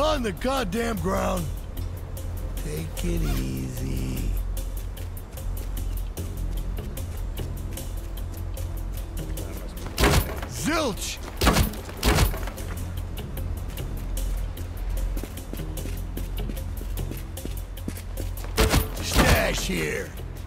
On the goddamn ground. Take it easy. Zilch! Stash here.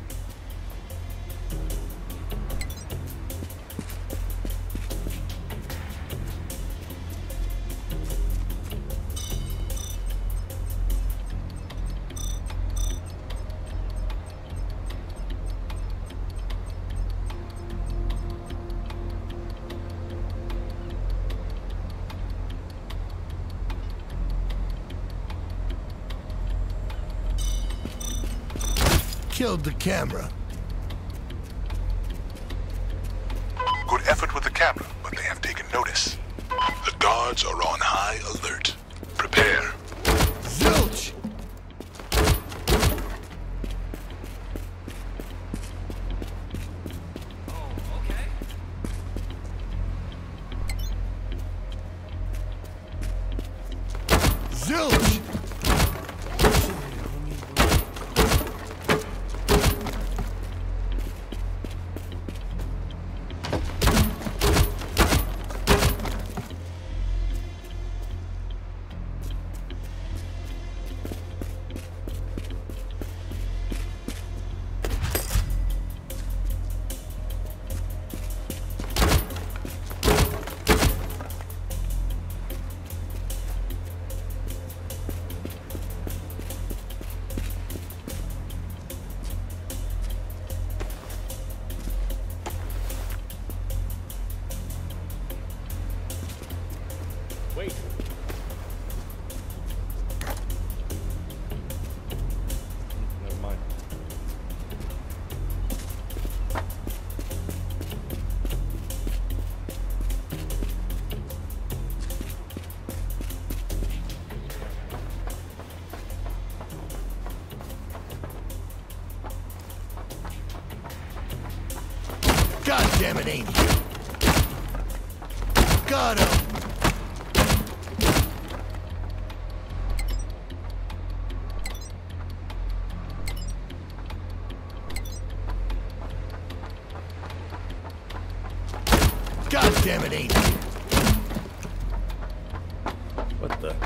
Killed the camera. Good effort with the camera, but they have taken notice. The guards are on high alert. Prepare. Zilch! Zilch! Wait. Never mind. God damn it, ain't he? Got him! God damn it, ain't he? What the?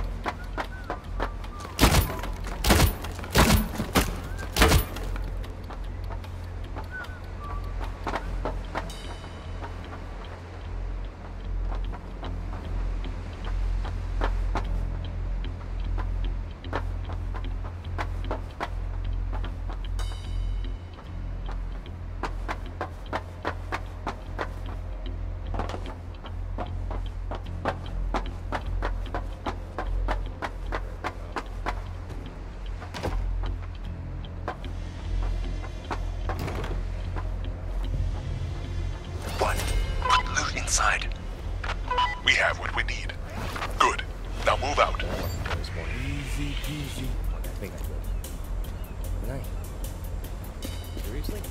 Inside. We have what we need. Good. Now move out. Easy peasy. I think I could. Good night. Seriously?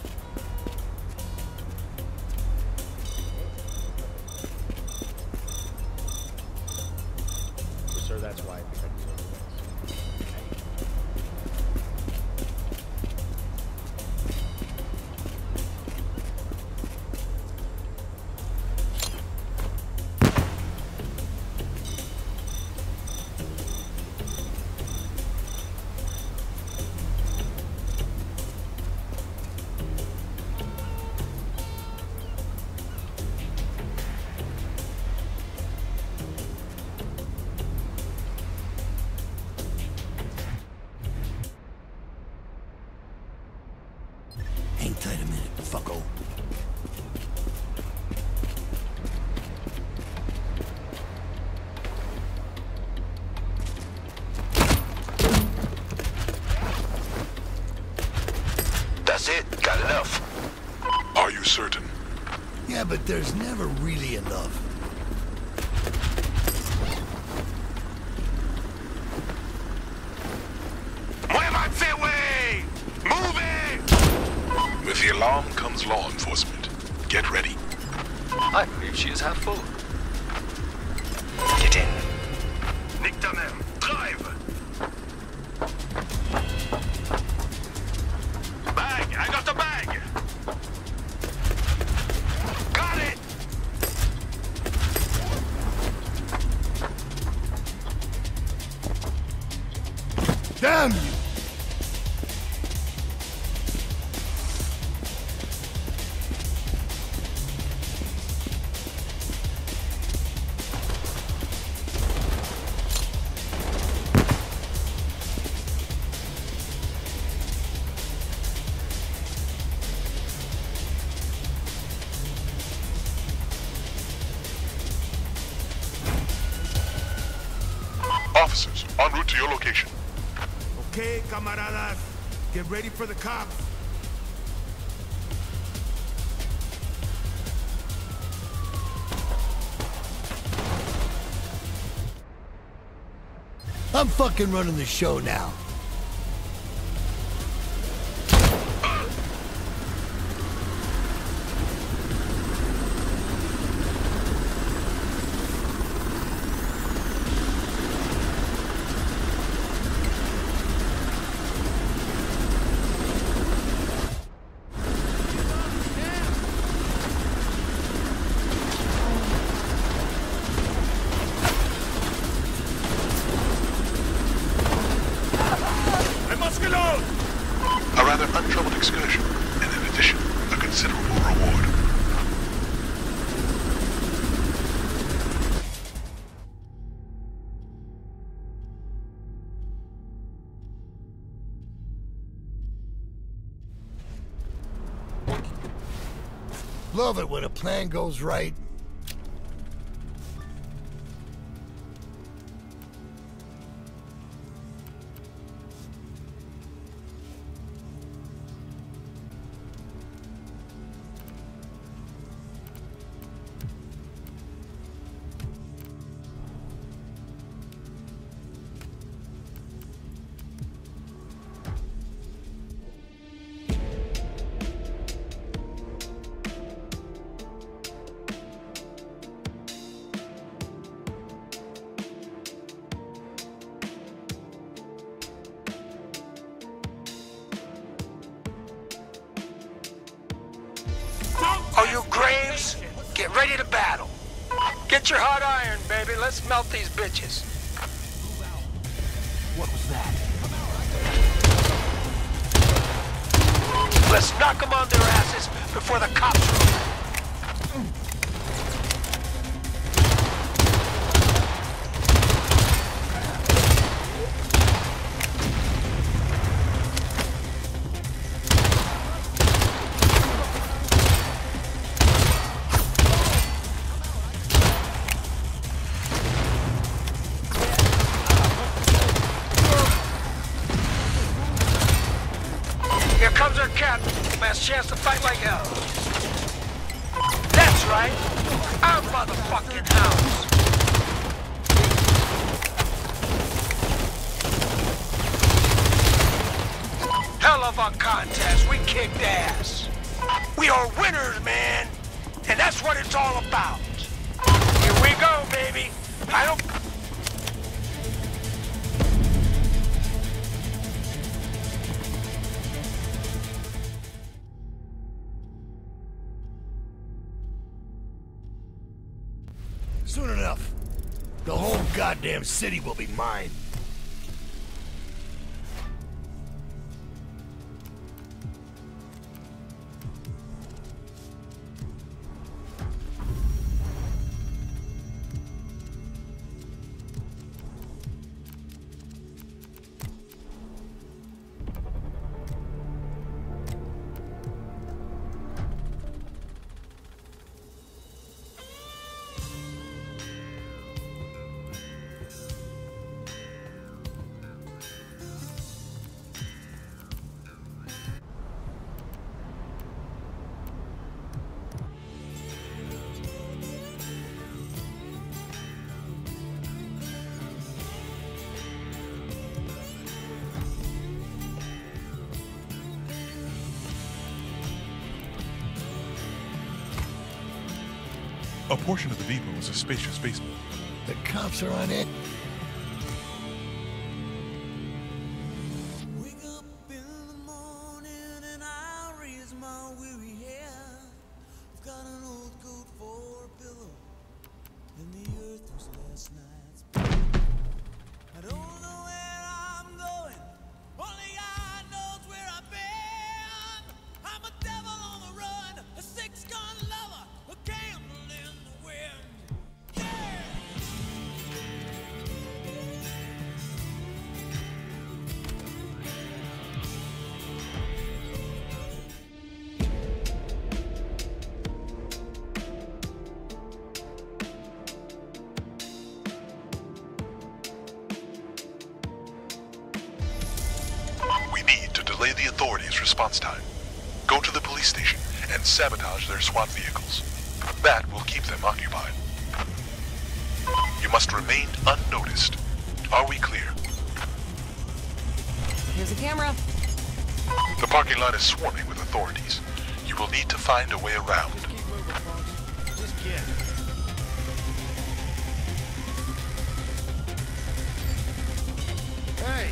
Sir, that's why I think I can do this. Hang tight a minute, fucko. That's it. Got enough. Are you certain? Yeah, but there's never really enough. With the alarm comes law enforcement. Get ready. I believe she is half full. Get in. Nick ta mère. Officers, en route to your location. Okay, camaradas. Get ready for the cops. I'm fucking running the show now. A rather untroubled excursion, and in addition, a considerable reward. Love it when a plan goes right. Oh, you Graves? Get ready to battle. Get your hot iron, baby. Let's melt these bitches. What was that? Let's knock them on their asses before the cops roll. Here comes our captain. Last chance to fight like hell. That's right. Our motherfucking house. Hell of a contest. We kicked ass. We are winners, man. And that's what it's all about. Here we go, baby. I don't... Soon enough, the whole goddamn city will be mine. A portion of the vehicle is a spacious basement. The cops are on it. delay the authorities' response time. Go to the police station and sabotage their SWAT vehicles. That will keep them occupied. You must remain unnoticed. Are we clear? Here's a camera. The parking lot is swarming with authorities. You will need to find a way around. Just keep moving, folks. Just get. Hey!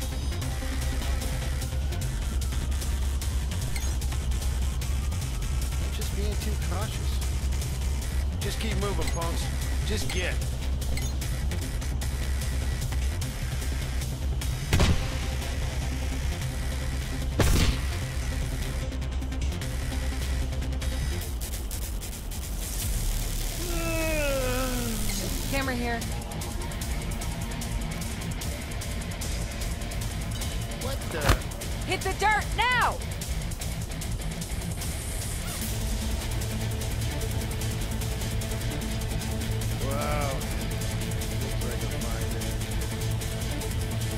Just being too cautious. Just keep moving, punks. Just get. Camera here. What the? Hit the dirt now! Wow. Looks like a fine day.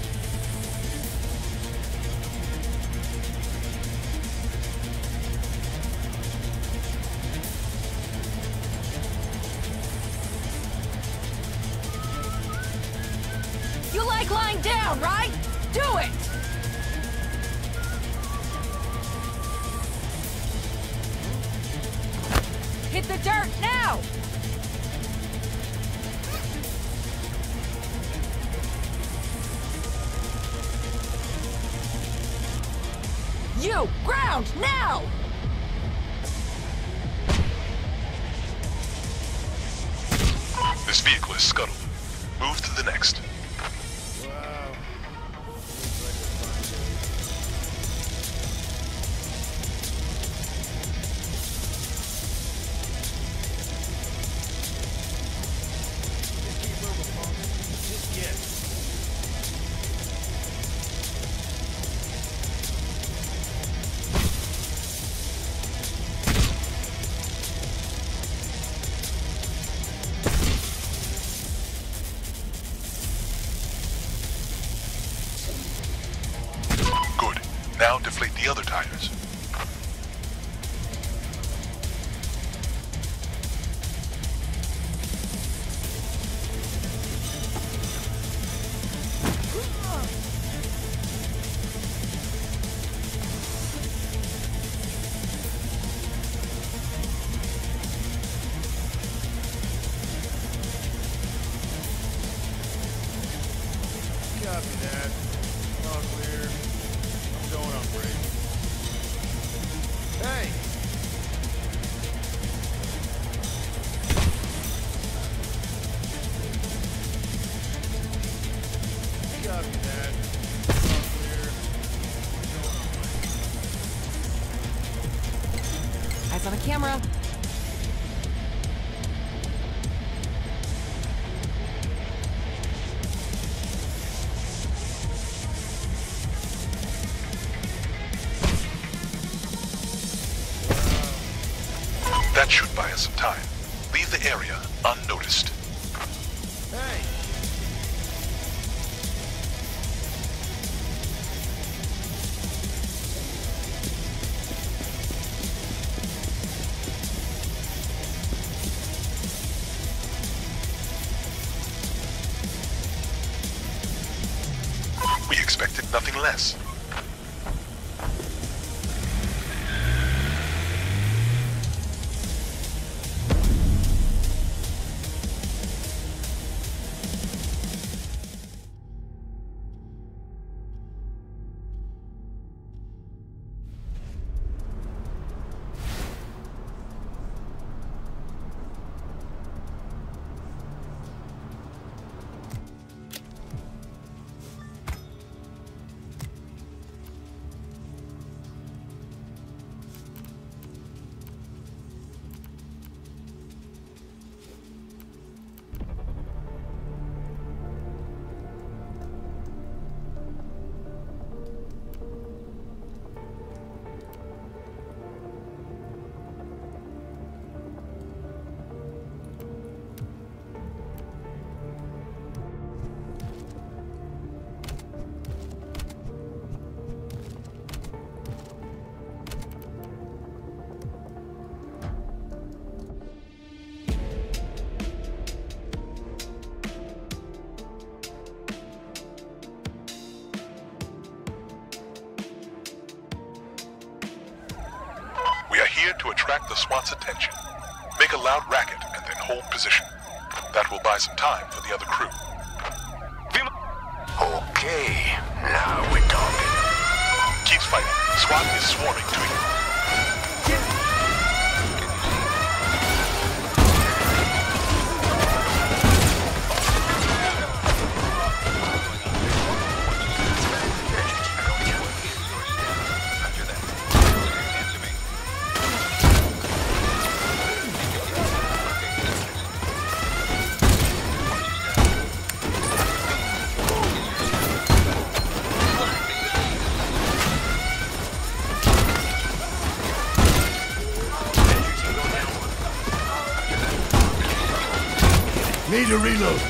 You like lying down, right? Do it! Hit the dirt now! You! Ground! Now! This vehicle is scuttled. Move to the next. Wow. Looks like a fine day. Just keep moving, folks. Just get. Good. Now deflate the other tires. Copy that. All clear. I'm going on break. Hey! Copy that. All clear. I'm going on break. Eyes on a camera. That should buy us some time. Leave the area unnoticed. Hey! We expected nothing less. the SWAT's attention. Make a loud racket and then hold position. That will buy some time for the other crew. Okay, now we're talking. Keep fighting. SWAT is swarming to you. Need to reload.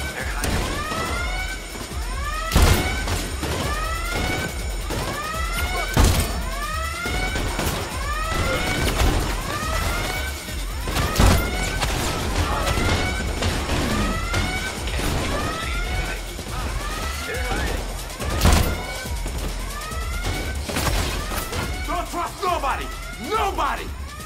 Don't trust nobody! Nobody!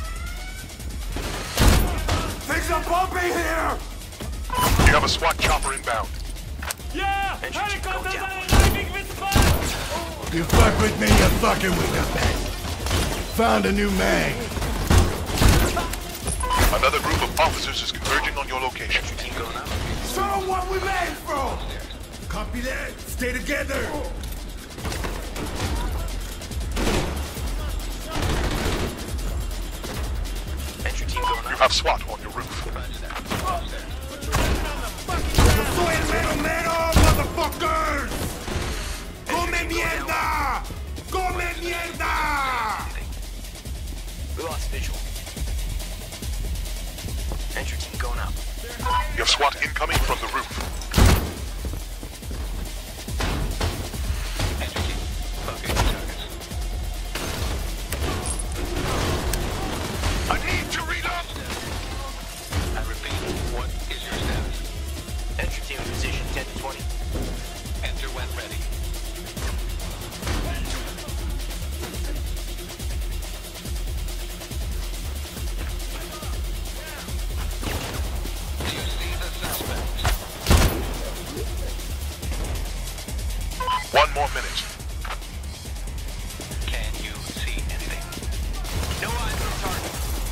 Things are bumpy here! You have a SWAT chopper inbound. Yeah! Helicopters are arriving with fire! You fuck with me, you fucking with us, man. Found a new mag. Another group of officers is converging on your location. Show them what we made from! Copy that! Stay together! You have SWAT on your roof. ¡Soy el mero mero, motherfuckers! ¡Come mierda! ¡Come mierda! We lost visual. Entry team going up. You have SWAT incoming from the roof. I need to reload! I repeat, what is your status? Entry team in position 10 to 20. Enter when ready. Do you see the suspect? 1 more minute. Can you see anything? No eyes on target.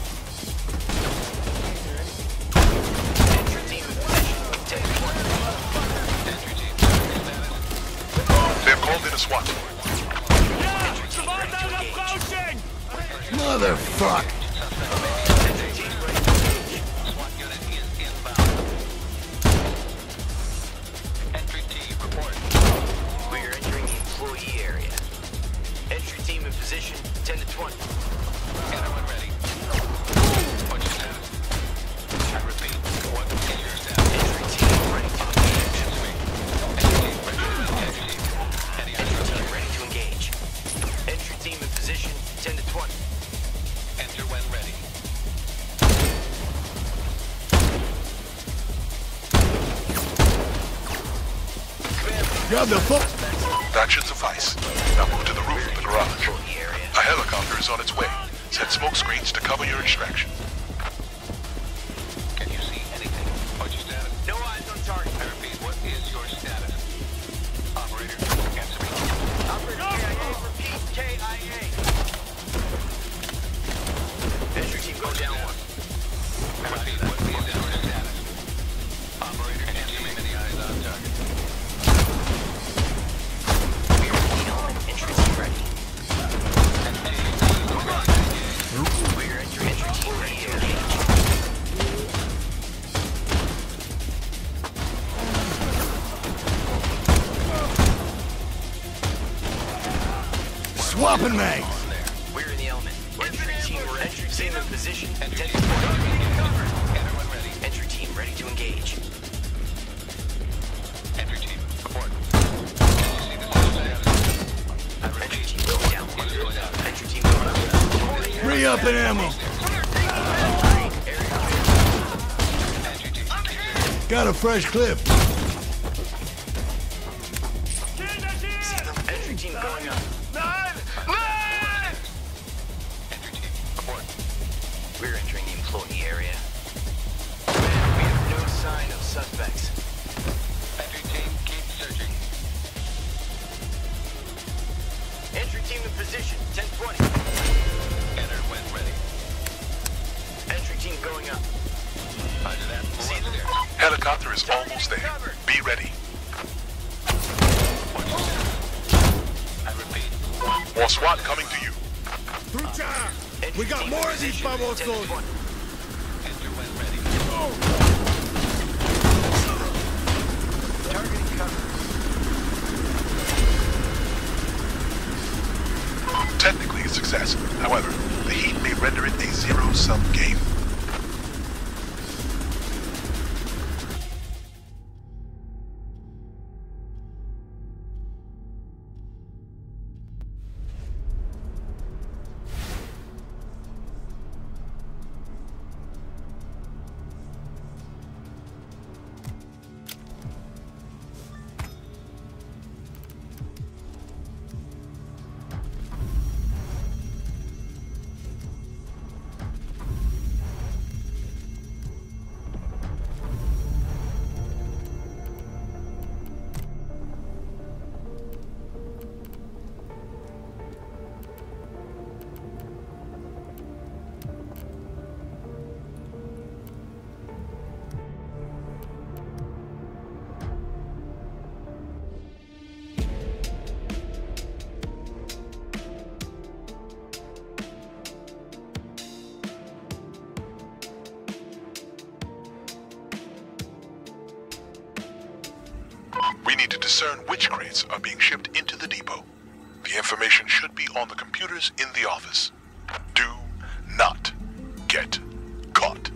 Entry team in position 10 to 20. Entry team status. They have called in a SWAT. Yeah! Spartan approaching! Motherfuck. Entry team ready to engage. SWAT unit is inbound. Entry team report. We are entering the employee area. Entry team in position 10 to 20. Everyone ready. What's your status? I repeat, what is your status? Entry team ready to engage. Entry team ready to engage. Entry team in position 10 to 20. Enter when ready. Grab the foot. That should suffice. Now move to the roof of the garage. A helicopter is on its way. Set smoke screens to cover your extraction. Can you see anything? What's your status? No eyes on target. I repeat, what is your status? Operator, answer me. Operator, KIA, repeat, KIA. Entry team, go down one. I repeat, what is your status? Operator, answer me. Many eyes on target. We are on entry team ready. We are entry team ready to engage. Swapping mags. We're in the element. Entry team in position. Entry team ready to engage. Entry team, report. Entry team going down. Entry team going up. Re-up and ammo. Got a fresh clip. Entry team going up. Entry team, report. We're entering helicopter is almost there. Be ready. I repeat. More SWAT coming to you. We got more of these babosos! Enter when ready. Targeting cover. Technically a success. However, the heat may render it a zero-sum game. We need to discern which crates are being shipped into the depot. The information should be on the computers in the office. Do not get caught.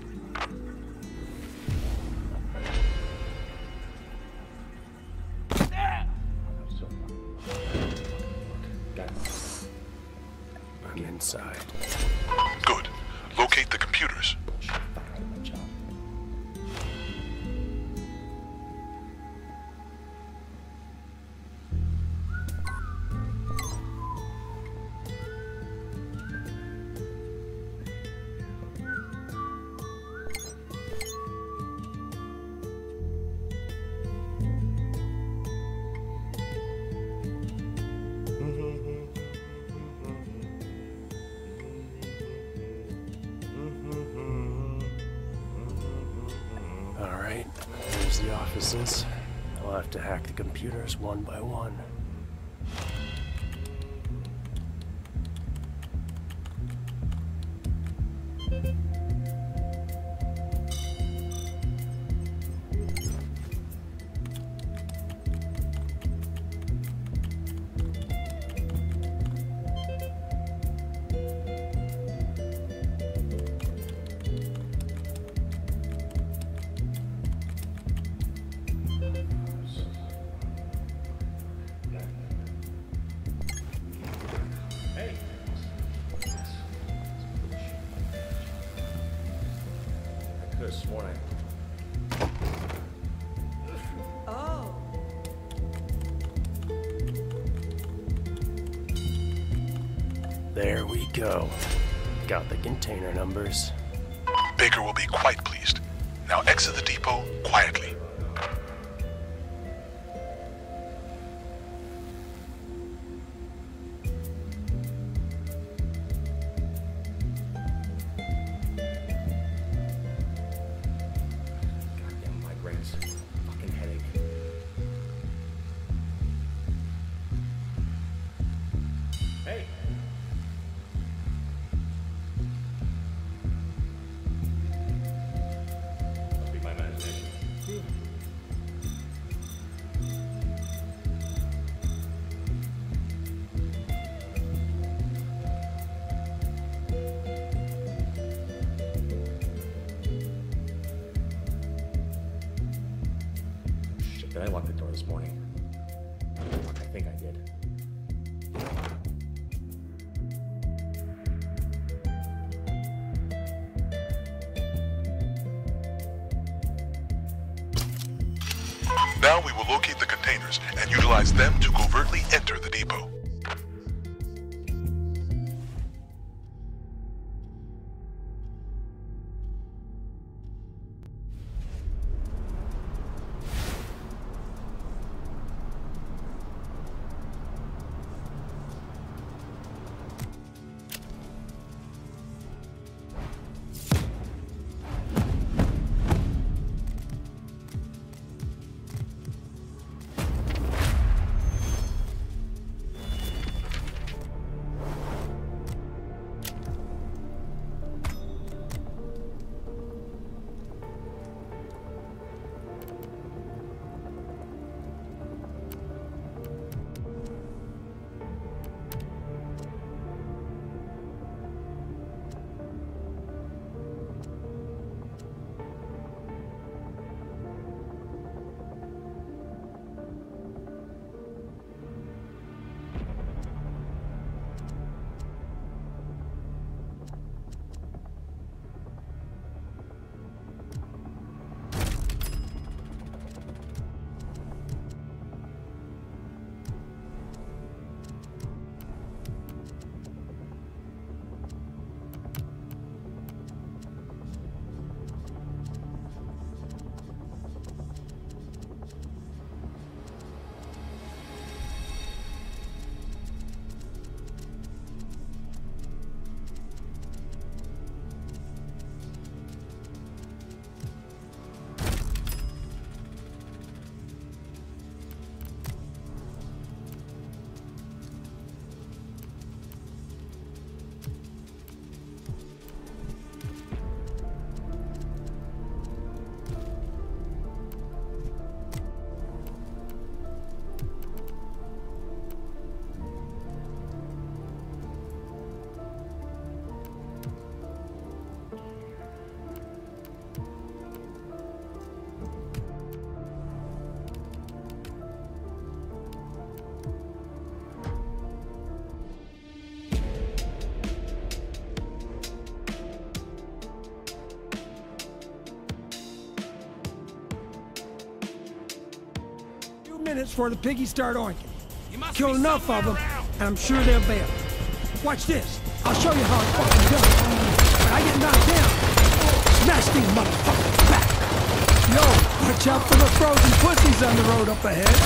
I'm inside. Good. Locate the computers. Alright, there's the offices. I'll have to hack the computers one by one. This morning. Oh. There we go. Got the container numbers. Baker will be quite pleased. Now exit the depot quietly. Fucking headache. Hey! Must be my imagination. Did I lock the door this morning? I think I did. Now we will locate the containers and utilize them to covertly enter the depot. minutes before the piggies start oinking. Kill enough of them, and I'm sure they'll bail. Watch this. I'll show you how it's fucking done. When I get knocked down, smash these motherfuckers back. Yo, watch out for the frozen pussies on the road up ahead.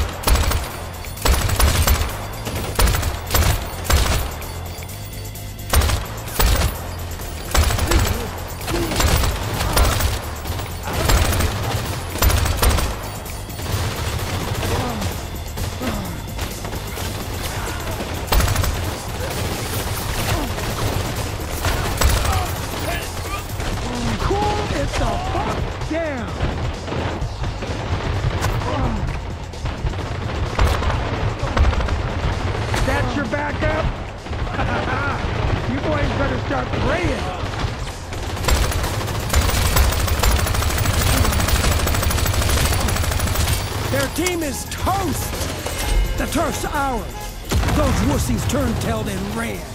Turned tailed and ran.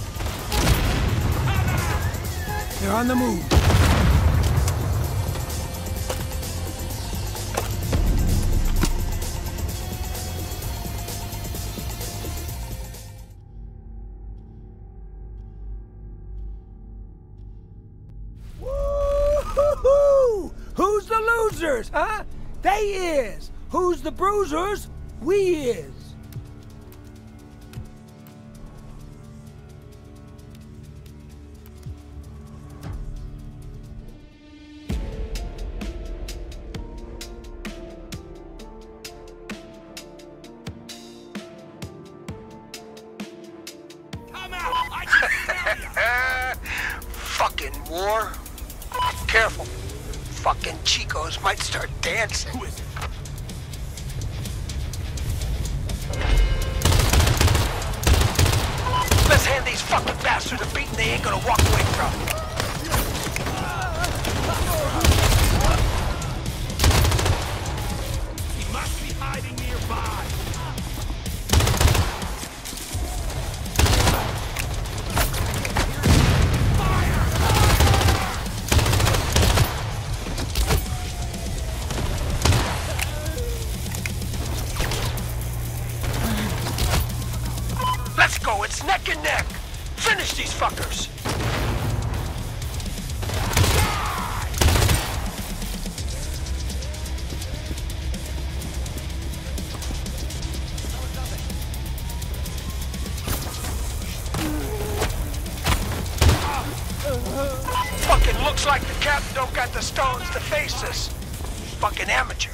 They're on the move. Woo-hoo-hoo! Who's the losers, huh? They is. Who's the bruisers? We is. Fucking war. Careful. Fucking Chicos might start dancing. Who is it? Let's hand these fucking bastards a beating they ain't gonna walk away from. He must be hiding nearby. Let's go, it's neck and neck! Finish these fuckers! Fucking looks like the captain don't got the stones to face us. Fucking amateur.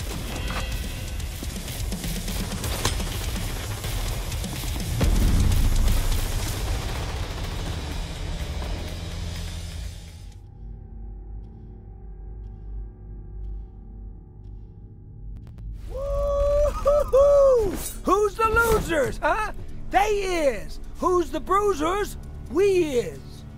Who's the losers, huh? They is. Who's the bruisers? We is.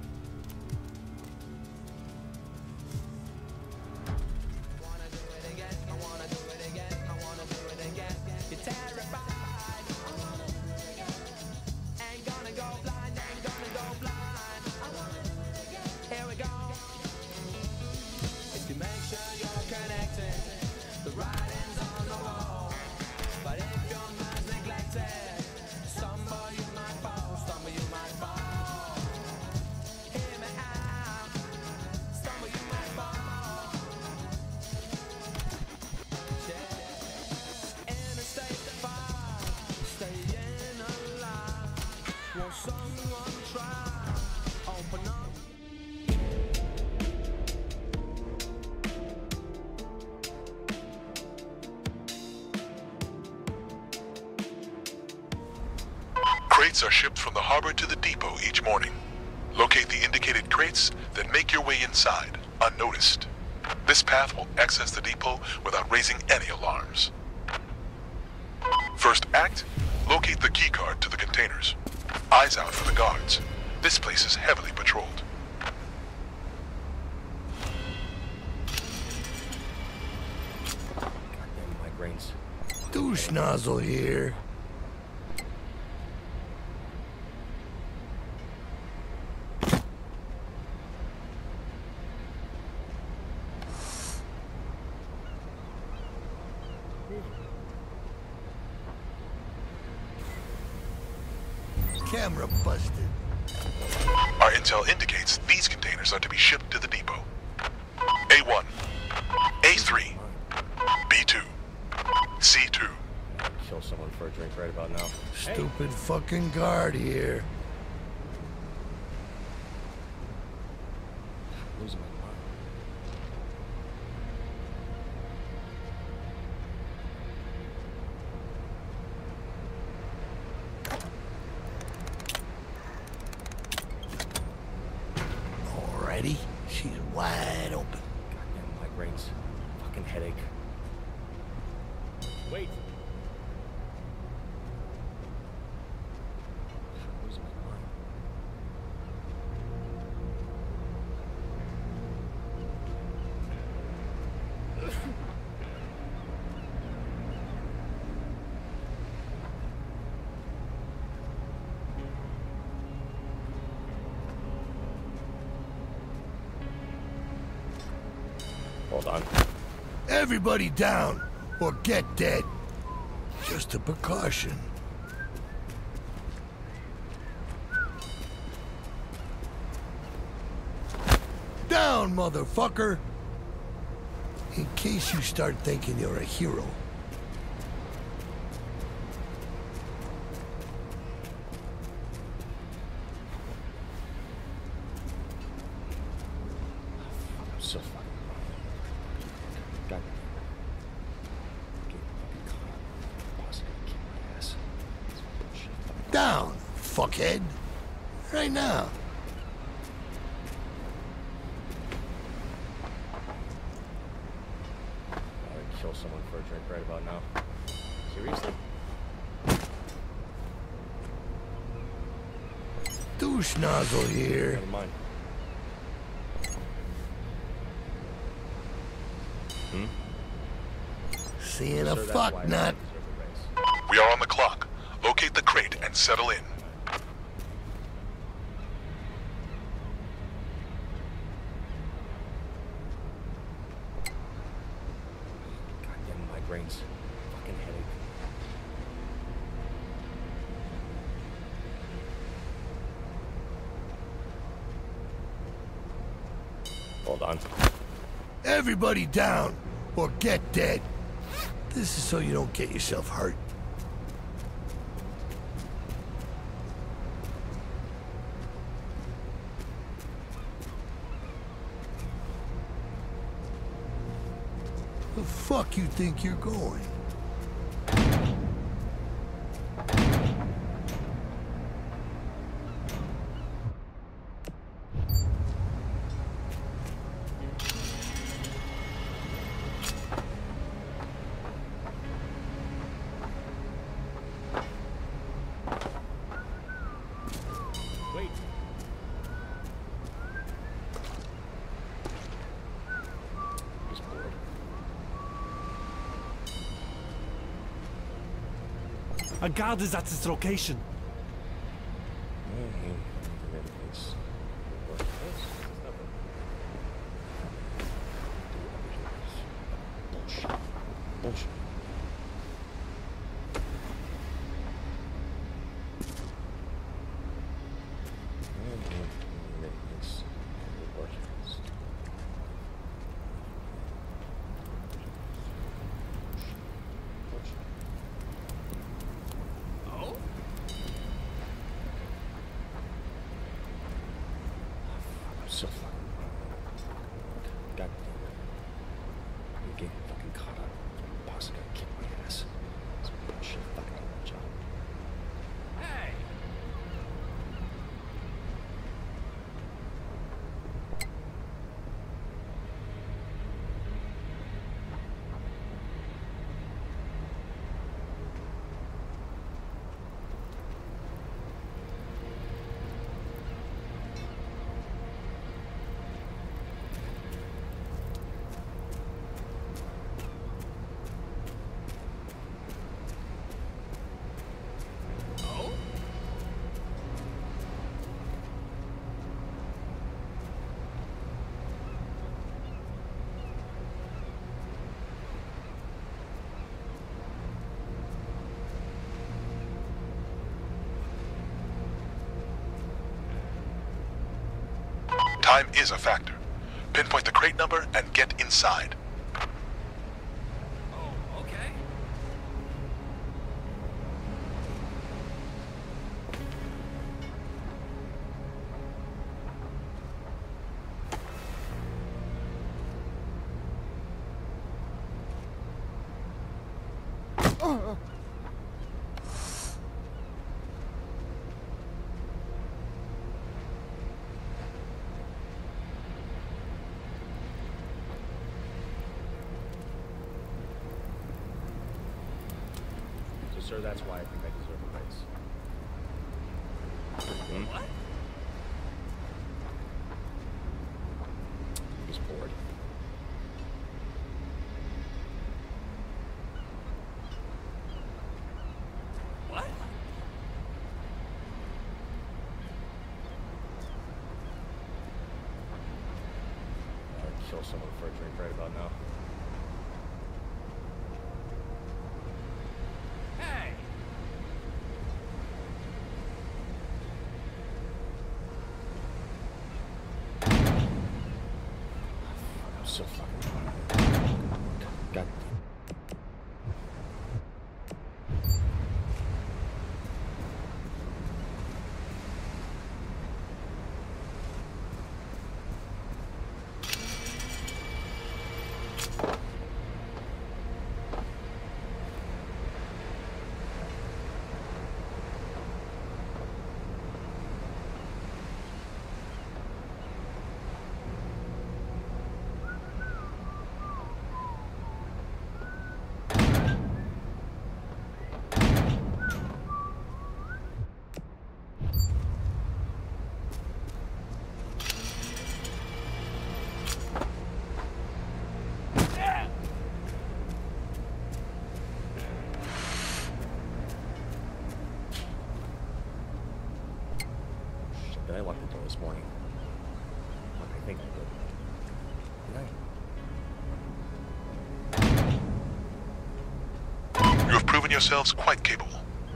Crates are shipped from the harbor to the depot each morning. Locate the indicated crates, then make your way inside, unnoticed. This path will access the depot without raising any alarms. First act, locate the keycard to the containers. Eyes out for the guards. This place is heavily patrolled. Goddamn migraines. Douche nozzle here. camera busted. Our intel indicates these containers are to be shipped to the depot. A1, A3, B2, C2. Kill someone for a drink right about now. Stupid fucking guard here. Losing my mind. Already? She's wide open. Goddamn migraines. Fucking headache. Wait. Losing my mind. Hold on. Everybody down, or get dead. Just a precaution. Down, motherfucker! In case you start thinking you're a hero. I'm so fucking God. Down, fuckhead. Right now. I'd kill someone for a drink right about now. Seriously? Douche nozzle here. Never mind. Seeing a fuck nut. We are on the clock. Locate the crate and settle in. Goddamn migraines. Fucking headache. Hold on. Everybody down, or get dead. This is so you don't get yourself hurt. The fuck you think you're going? Wait. He's bored. A guard is at its location. Bullshit. So fucking God damn it. I'm getting fucking caught up. Boss gotta kick my ass. This bullshit fucking job. Hey! Time is a factor. Pinpoint the crate number and get inside. Oh, okay. Sir, that's why I think I deserve a raise. What? I'm just bored. What? I'd kill someone for a drink right about now. Hey! I'm so fucking God. Did I lock the door this morning? Look, I think I did. You have proven yourselves quite capable.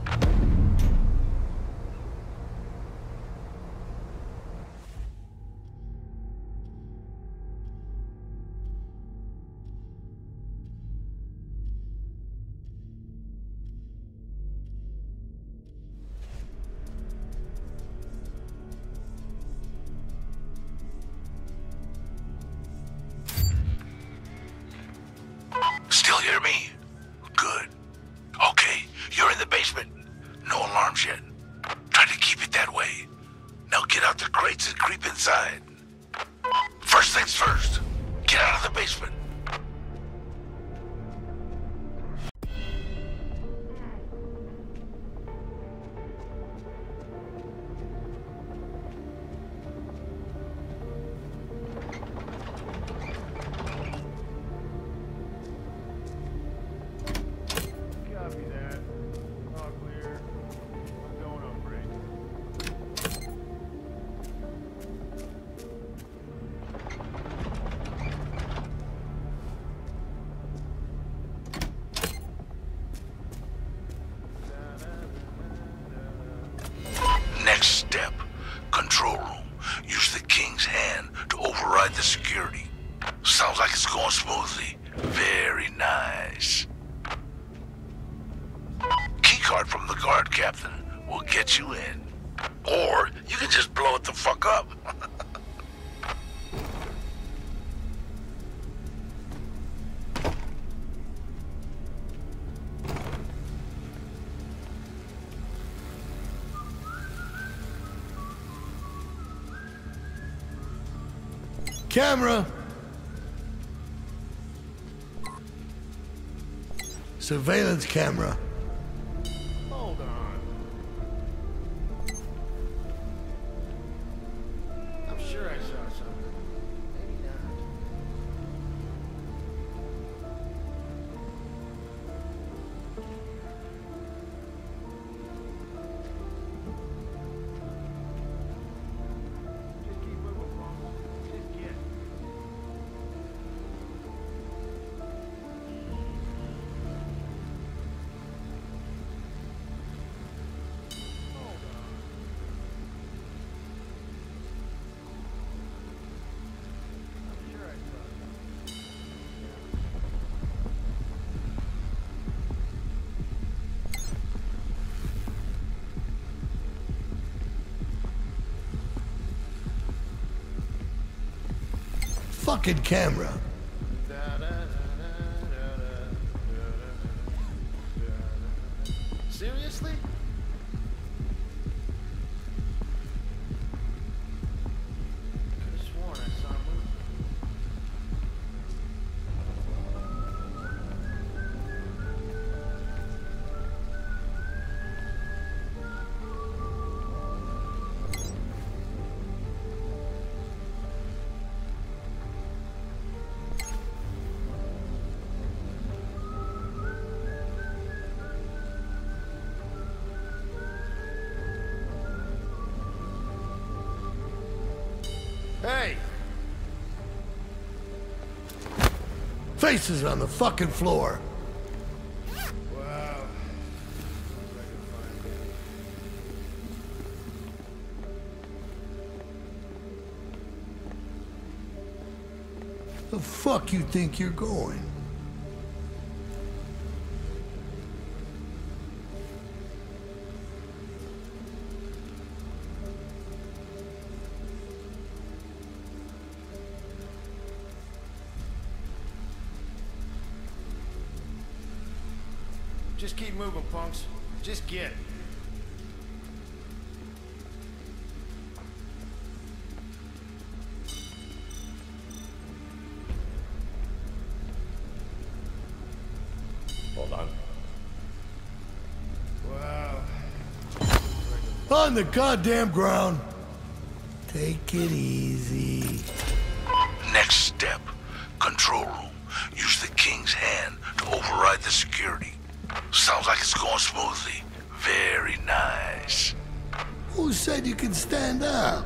Still hear me? Good. Okay, you're in the basement. No alarms yet. Try to keep it that way. Now get out the crates and creep inside. First things first. Get out of the basement. Copy that. All clear. I'm going on break. Next step. Control room. Use the king's hand to override the security. Sounds like it's going smoothly. Very nice. Keycard from the guard captain will get you in. Or you can just blow it the fuck up. Camera! Surveillance camera. Hold on. I'm sure I saw something. Maybe not. Just keep moving, Paul. Just get. fucking camera. Seriously? Could've sworn I saw him move. Hey! Faces on the fucking floor. Wow. The fuck you think you're going? Just keep moving, punks. Just get. Hold on. Wow. On the goddamn ground. Take it easy. Next step, control room. Use the king's hand to override the security. Sounds like it's going smoothly. Very nice. Who said you can stand up?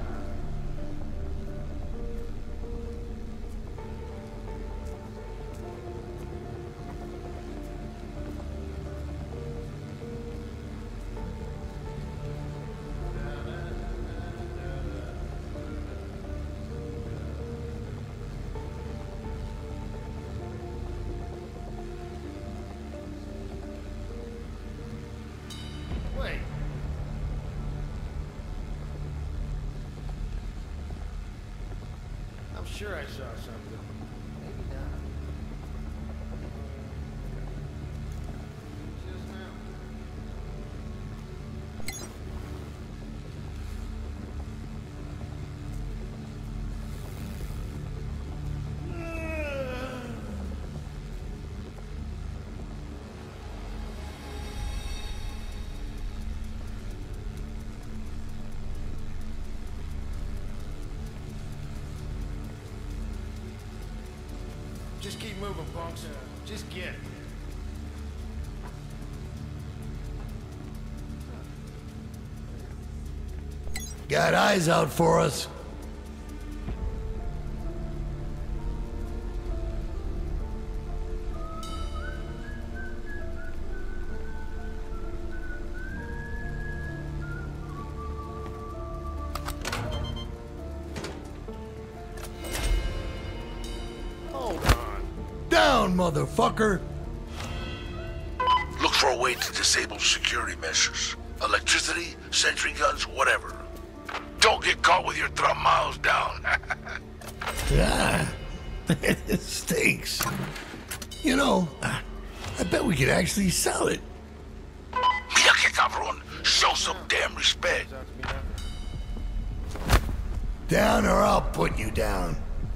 Wait. I'm sure I saw something. Maybe not. Just now. Just keep moving, punks. Just get. Got eyes out for us. Down, motherfucker! Look for a way to disable security measures. Electricity, sentry guns, whatever. Don't get caught with your thumb miles down. Ah, it stinks. You know, I bet we could actually sell it. Mira que cabrón. Show some damn respect. Down or I'll put you down.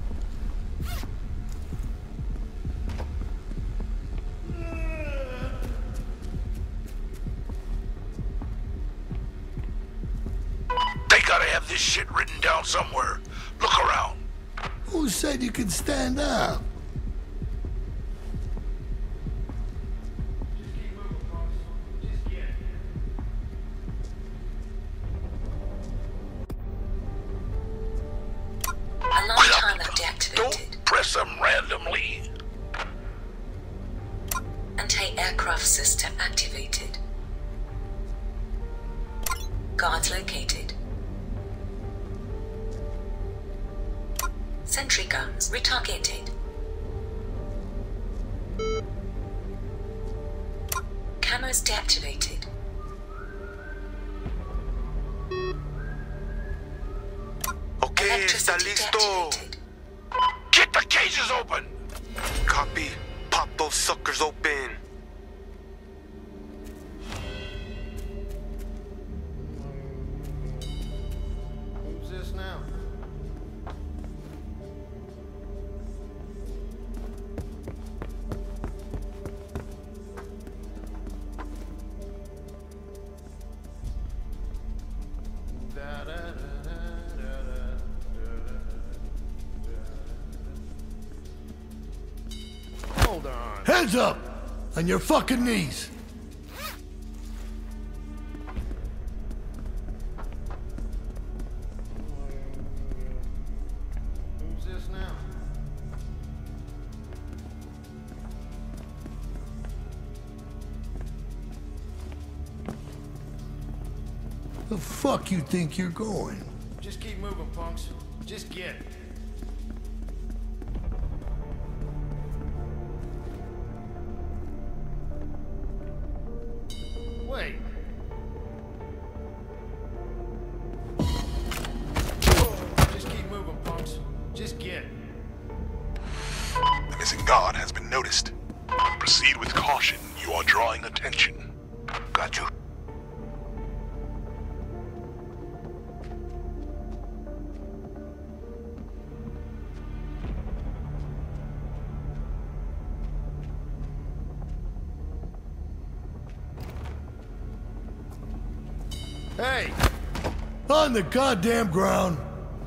They gotta have this shit written down somewhere. Look around. Who said you could stand up? Alarm timer deactivated. Don't press them randomly. Anti-aircraft system activated. Guards located. Sentry guns retargeted. Cameras deactivated. Okay, está listo. Get the cage is open! Copy. Pop those suckers open. Who's this now? Hold on. Heads up! On your fucking knees! Who's this now? The fuck you think you're going? Just keep moving, punks. Just get. Wait. Just keep moving, punks. Just get. The missing guard has been noticed. Proceed with caution. You are drawing attention. Got you. Hey! On the goddamn ground!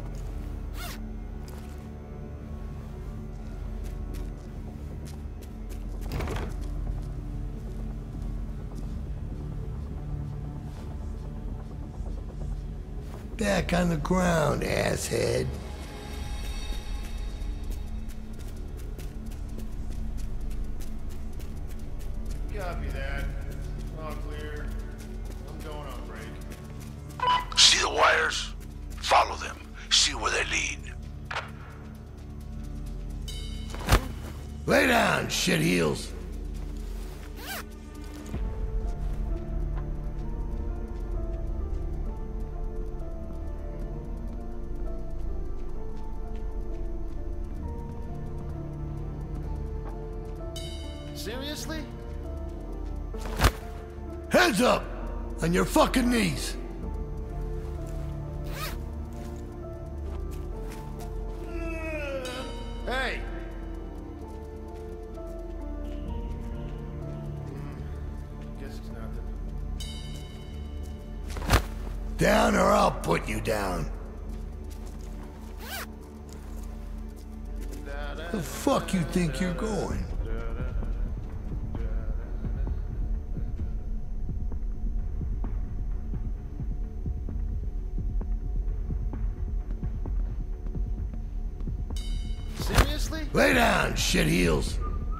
Back on the ground, asshead. Copy that. All clear. I'm going on break. See the wires? Follow them. See where they lead. Lay down, shitheels. Seriously? Heads up! On your fucking knees! Hey! Guess it's nothing. Down or I'll put you down. The fuck you think you're going? Seriously? Lay down, shitheels.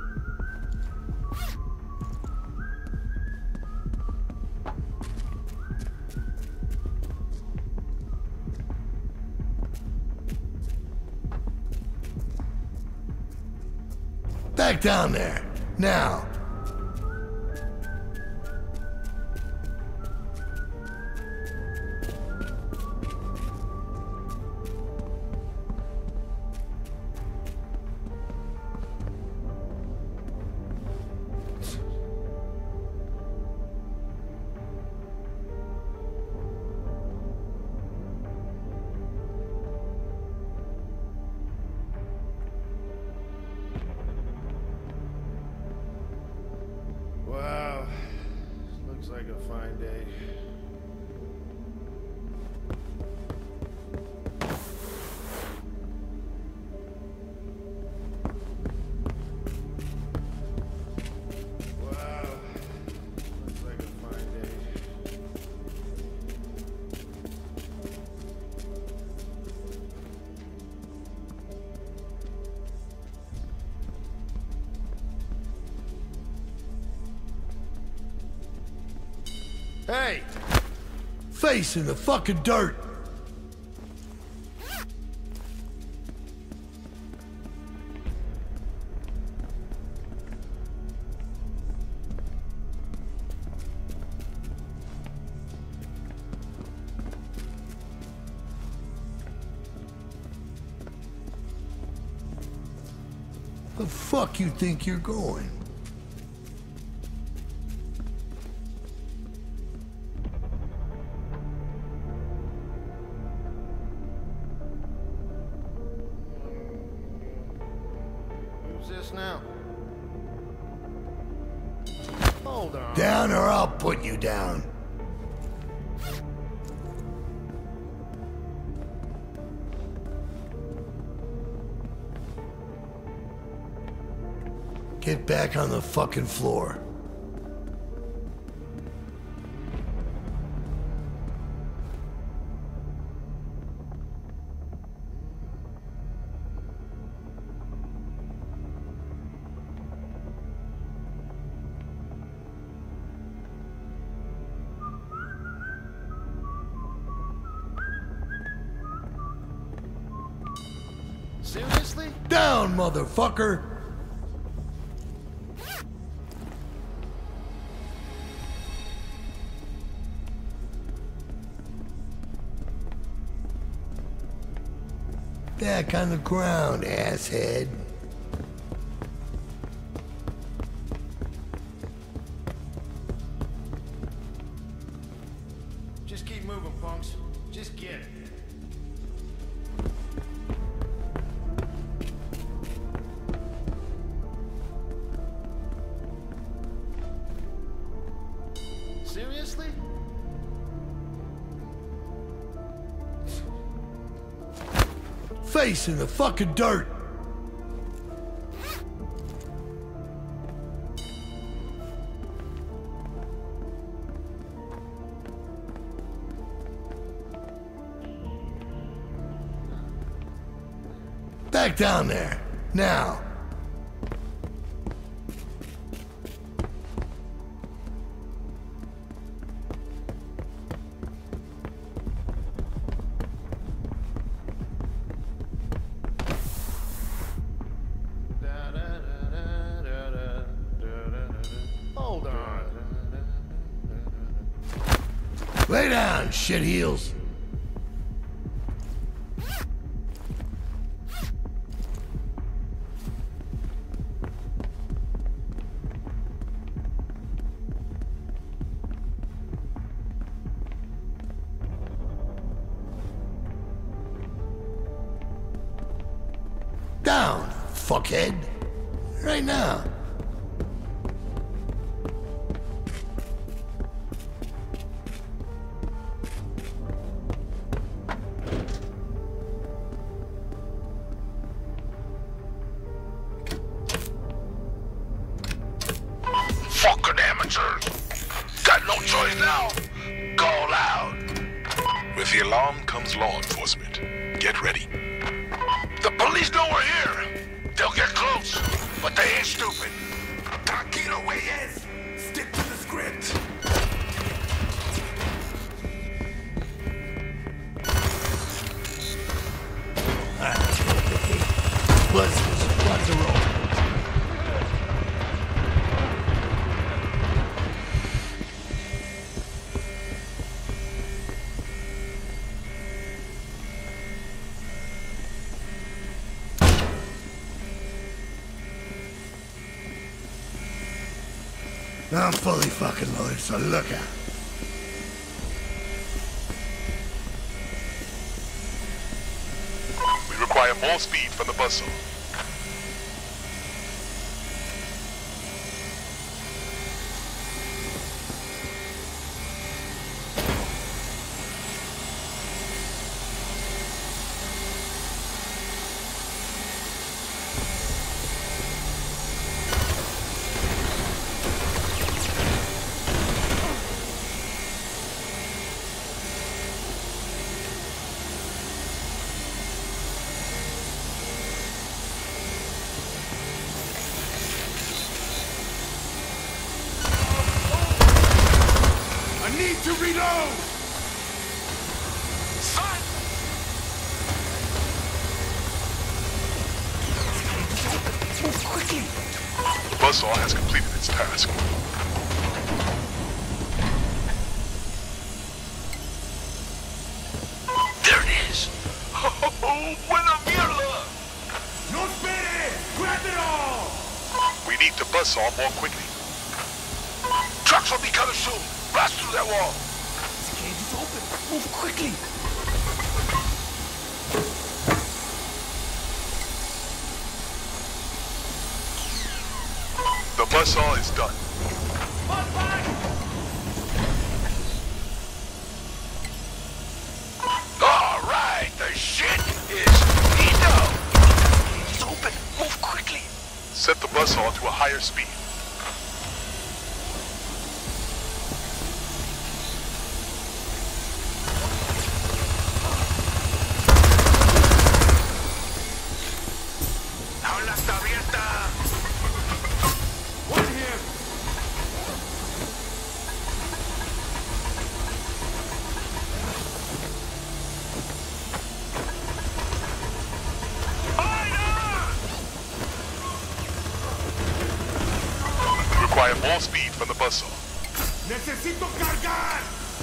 Back down there, now. Wow. Looks like a fine day. Wow. Looks like a fine day. Hey! Face in the fucking dirt! The fuck you think you're going? Who's this now? Hold on. Down or I'll put you down. Get back on the fucking floor. Seriously? Down, motherfucker! Back on the ground, asshead. Just keep moving, punks. Just get it. Seriously? Face in the fucking dirt. Back down there, now. Hold on. Lay down, shitheels. Down, fuckhead. Right now. Fucking amateurs. Got no choice now. Go loud. With the alarm comes law enforcement. Get ready. The police know we're here. They'll get close, but they ain't stupid. Tranquilo, güeyes. Stick to the script. Let's roll. I'm fully fucking loaded, so look out. We require more speed from the buzzsaw. Need to reload! Son! Move quickly! The buzzsaw has completed its task. There it is! Oh, buena mierda! No espere! Grab it all! need to buzzsaw more quickly. Trucks will be coming soon. Blast through that wall. This cage is open. Move quickly. The buzzsaw is done. All right, the shit is enough. Cage is open. Move quickly. Set the buzzsaw to a higher speed. Jaula está abierta. One here. Require more speed from the buzzsaw. Necesito cargar.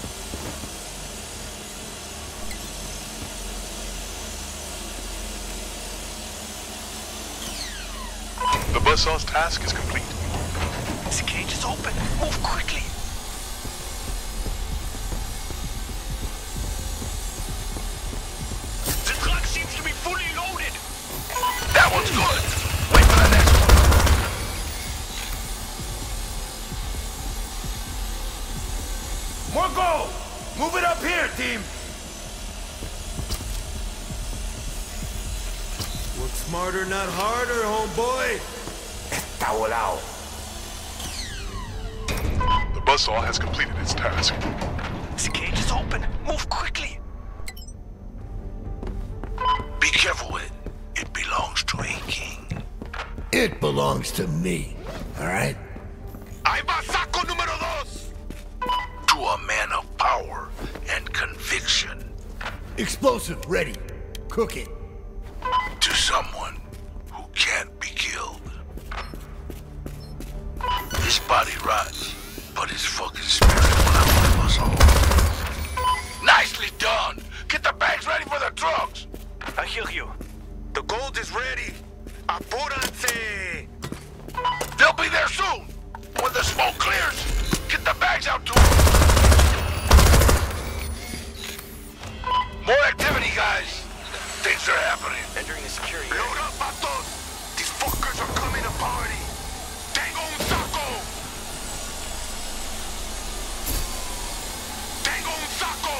The buzzsaw's task is complete. This cage is open. Move quickly. The truck seems to be fully loaded. That one's good. Wait for the next one. More go. Move it up here, team. Work smarter, not harder, homeboy. Está volado. The buzzsaw has completed its task. This cage is open. Move quickly. Be careful with it. It belongs to a king. It belongs to me, all right? Ahí va saco número 2. To a man of power and conviction. Explosive ready. Cook it. To someone who can't be killed. His body rots, but his fucking spirit will outlive us all. Nicely done! Get the bags ready for the trucks! I hear you. The gold is ready. Apúrense! They'll be there soon! When the smoke clears, get the bags out to them! More activity, guys! Things are happening. Entering the security Load area. up, vatos! These fuckers are coming to party! Tengo un saco! Tengo un saco!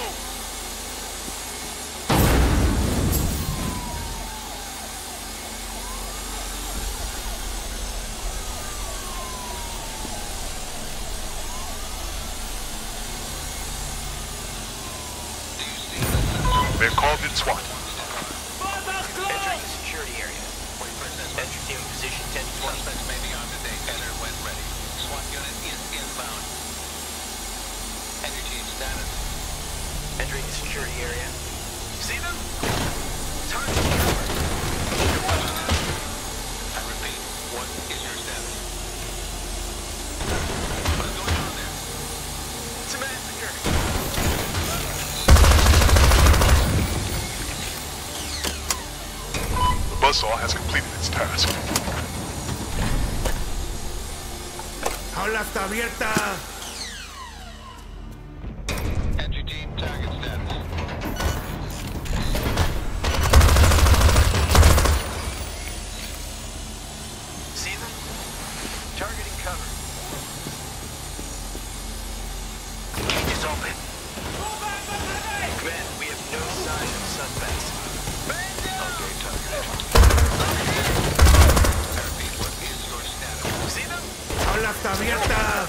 They've called in SWAT. Entering the security area. Entry team in position 10-20. Suspects may be armed today. Enter when ready. SWAT unit is inbound. Entry team status. Entering the security area. See them? Target covered. I repeat, what is your status? What is going on there? It's a massacre. The buzzsaw has completed its task. Jaula está abierta. Entry team, target status. See them? Targeting cover. Cage is open. Command, we have no sign of suspects. Okay, target. I repeat, what is your status? See them? Jaula está abierta.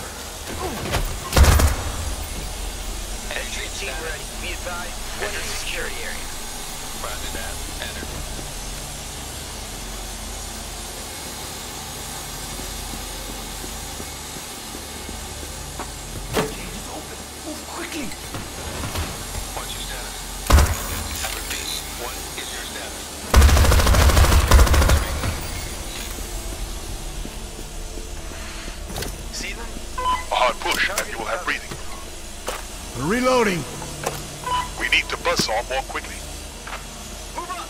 Entry team ready. Be advised. Enter the security area. Roger that. Enter. Cage is open. Move quickly. What's your status? I repeat, what is your status? See them? A hard push, and you will have breathing. Reloading. We need to buzzsaw more quickly. Move up!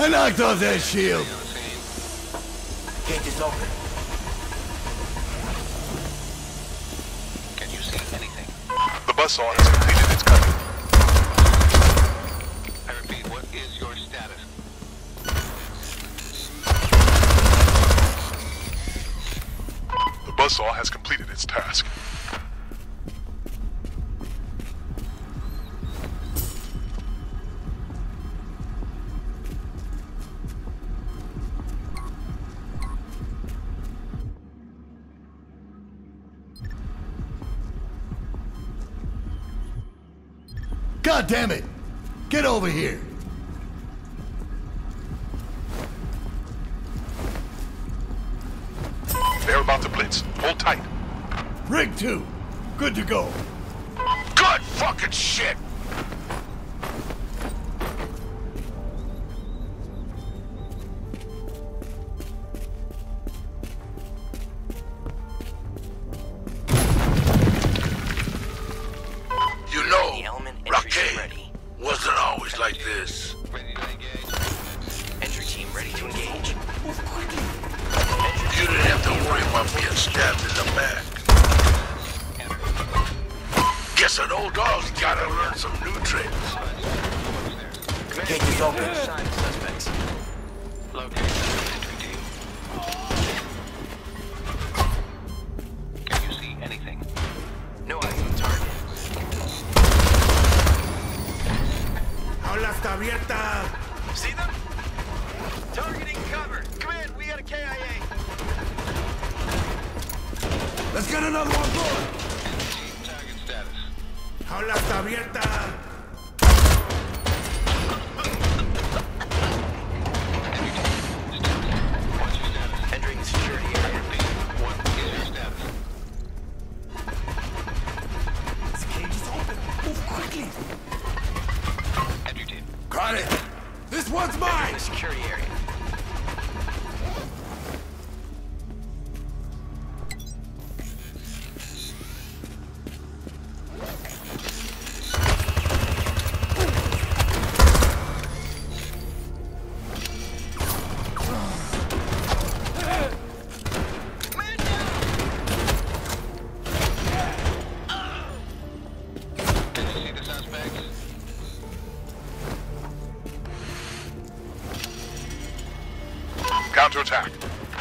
I knocked off that shield. Gate is open. Can you see anything? The buzzsaw has completed its cutting. I repeat, what is your status? The buzzsaw has completed its task. God damn it! Get over here! They're about to blitz. Hold tight. Rig 2, good to go. Good fucking shit! You know, Rockay wasn't always like this. Ready to engage? Entry team ready to engage. You didn't have to worry about being stabbed in the back. Guess an old dog's gotta learn some new tricks. Gate is open. Sign suspects. Locate entry team. Can you see anything? No eyes on target. Aula está abierta. See them? Targeting cover. Command, we got a KIA. Let's get another one going. Target status. Aula está abierta. What's your status? Entering the security area. What is your status? This cage is open. Move quickly. Entry team. Got it. This one's Entering mine. the security area. Can you see the suspects? Counterattack.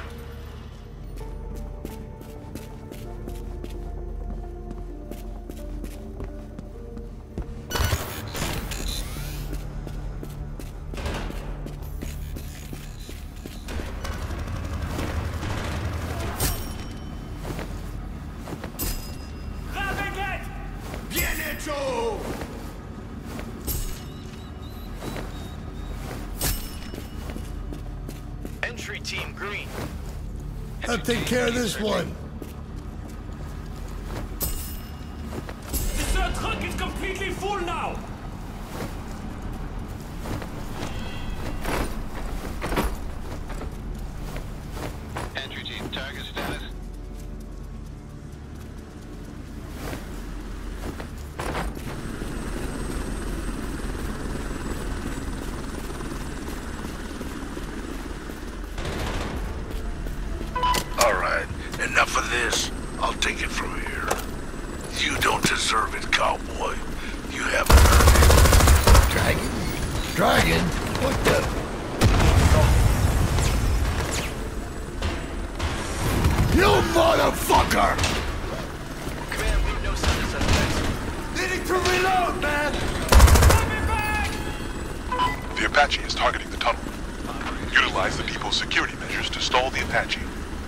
Bien hecho. Entry team green. I'll take care of this one. The third truck is completely full now. Entry team. Target status. All right, enough of this. I'll take it from here. You don't deserve it, cowboy. You haven't earned it. Dragon? Dragon? What the? You motherfucker! Command, we have no sign of suspects. Needing to reload, man. The Apache is targeting the tunnel. Utilize the depot's security measures to stall the Apache.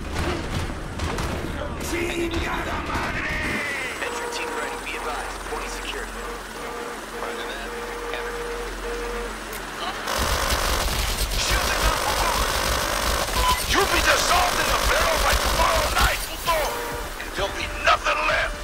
Chingada madre. Entry team ready. Be advised. 20 security. Roger that. Enter. Shoot them up forward. You'll be dissolved in a barrel by tomorrow night, puto! And there'll be nothing left.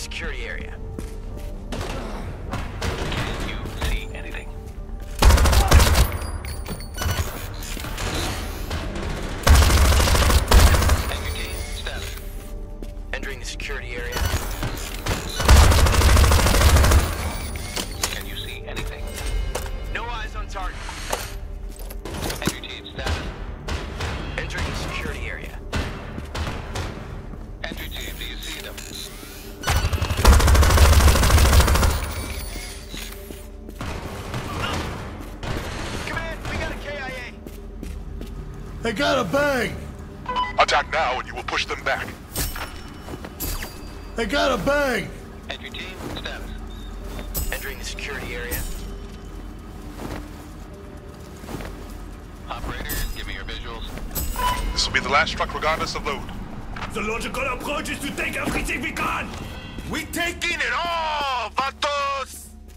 security area. Can you see anything? Entry team, status. Entering the security area. Can you see anything? No eyes on target. Entry team, status. Entering the security area. Entry team, do you see them? Command, we got a KIA. They got a bang! Attack now and you will push them back. They got a bang! Entry team, status. Entering the security area. Operators, give me your visuals. This will be the last truck regardless of load. The logical approach is to take everything we can! We taking it all, vatos!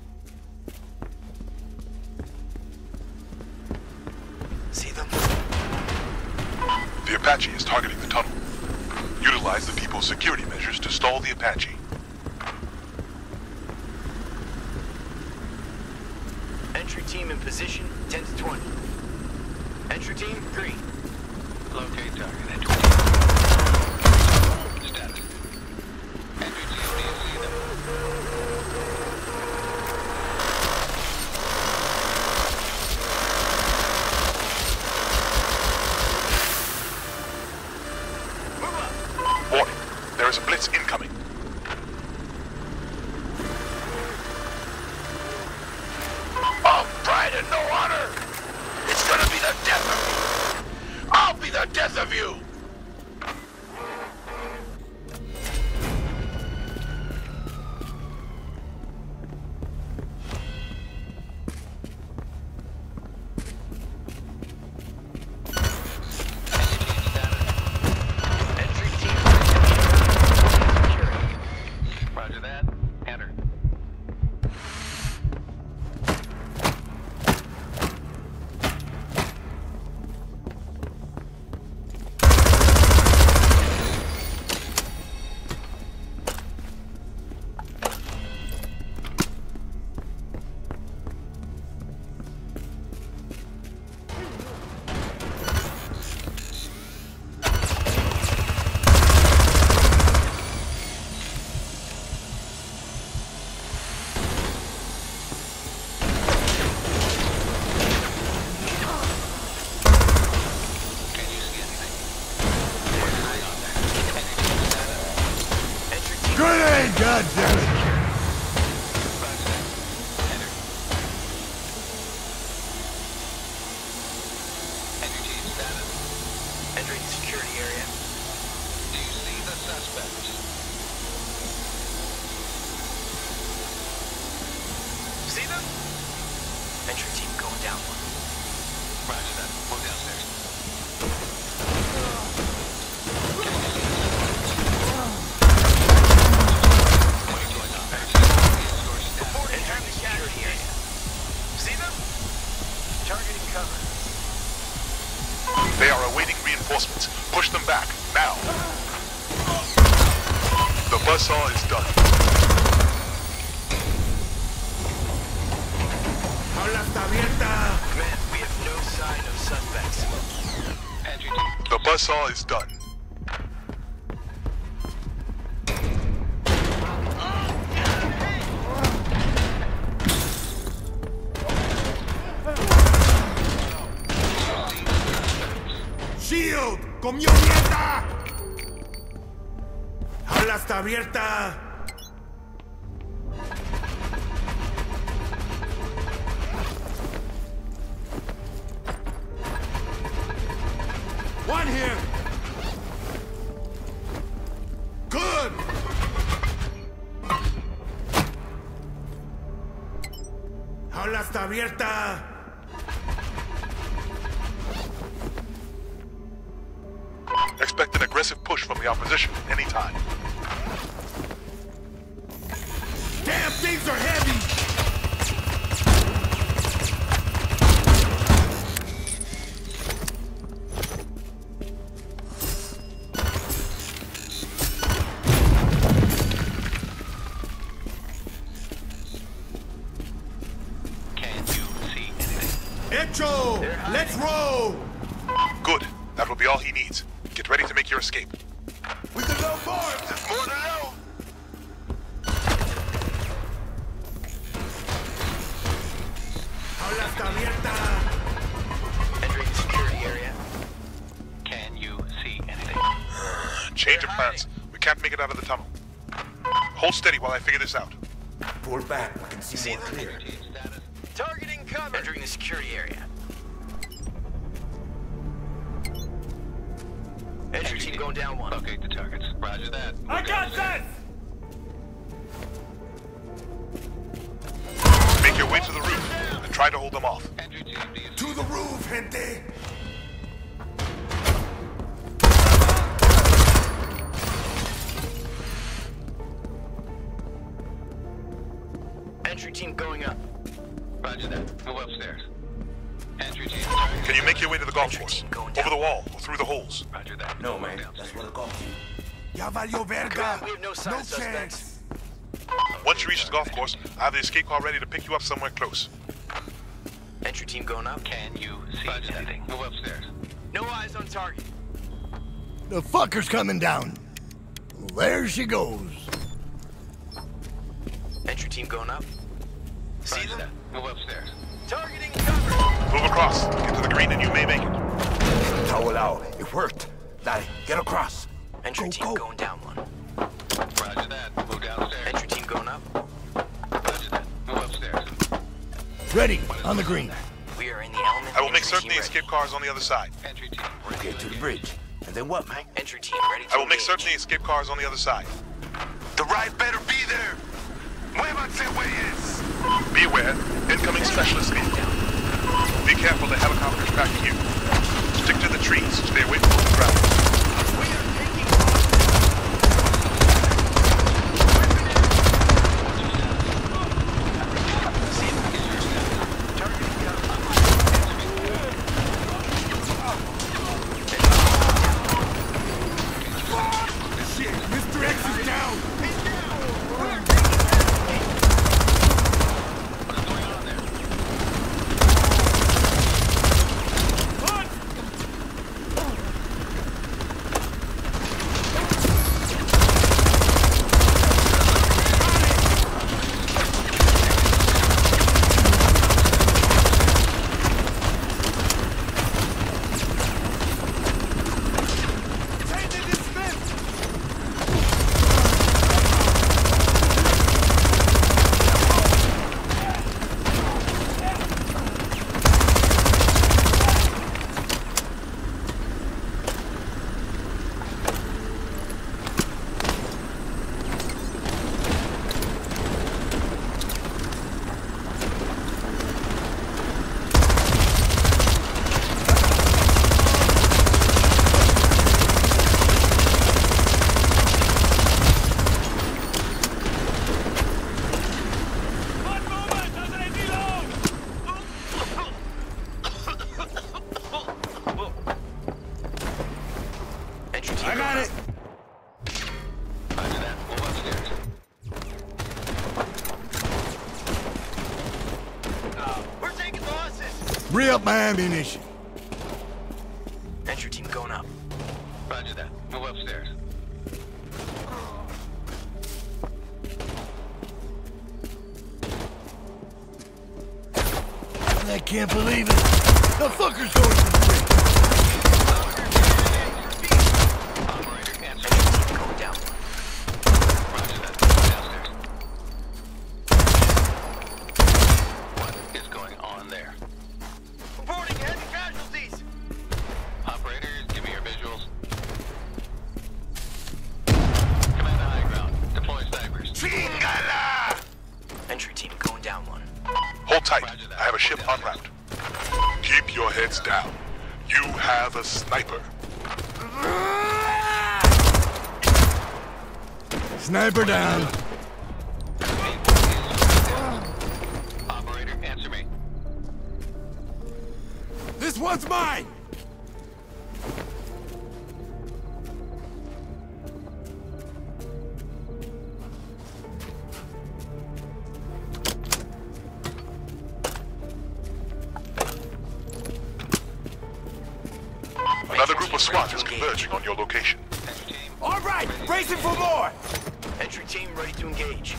See them? The Apache is targeting the tunnel. Utilize the depot's security measures to stall the Apache. Entry team in position, 10 to 20. Entry team, green. Locate target, entry team. Status. Entry team, do you see them? Warning, there is a blitz incoming. All pride and no honor! It's gonna be the death of you! I'll be the death of you! Entry team, security. Roger that. Enter. Grenade, goddammit! Entry team, status. Entering the security area. Do you see the suspects? See them? Entry team going down one. Roger that. Move downstairs. Entering the security area. See them? Targeting cover. They are awaiting reinforcements. Push them back, now. The buzzsaw is done. ¡Habla está abierta! Command, we have no sign of suspects. Entry team. The buzzsaw is done. ¡Shield! ¡Comió mierda! ¡Habla está abierta! One here! Good! ¡Habla está abierta! Expect an aggressive push from the opposition anytime. Damn, things are heavy! roll! Good. That will be all he needs. Get ready to make your escape. We can know more if there's more to know! Aula está abierta! Entering the security area. Can you see anything? Change of plans. We can't make it out of the tunnel. Hold steady while I figure this out. Pull back, we can see more clear. Targeting cover! Entering the security area. Entry team going down one. Locate the targets. Roger that. I got this! Make your way to the roof and try to hold them off. To the roof, gente! Entry team going up. Roger that. Move upstairs. Entry team. Can you make your way to the golf course? Over the wall or through the holes? Roger that. No, man. That's what I call you. Ya valió verga! We have no sign of suspects. Once you reach the golf course, I have the escape car ready to pick you up somewhere close. Entry team going up. Can you see anything? Move upstairs. No eyes on target. The fucker's coming down. Well, there she goes. Entry team going up. See them? Move upstairs. Targeting cover! Move across. Get to the green and you may make it. Towel out. It worked. Dale, get across. Entry team going down one. Roger that. Move downstairs. Entry team going up. Roger that. Move upstairs. Ready, on the green. We are in the element. I will make certain the escape car is on the other side. Entry team. Okay, to the bridge. And then what, man? Entry team ready to I will make engage. certain the escape car is on the other side. The ride better be there! Muévanse, güeyes! Be aware, incoming specialist vehicle. Be careful, the helicopter's tracking you. Stick to the trees, stay away from the ground. Shit, Mr. X is down! I got it. We're taking losses. Re-up my ammunition. Entry team going up. Roger that. Move upstairs. I can't believe it. The fucker's going to the bridge. Down. You have a sniper. Sniper down. Operator, answer me. This one's mine! Another group of SWAT is converging on your location. All right, racing for more! Entry team ready to engage.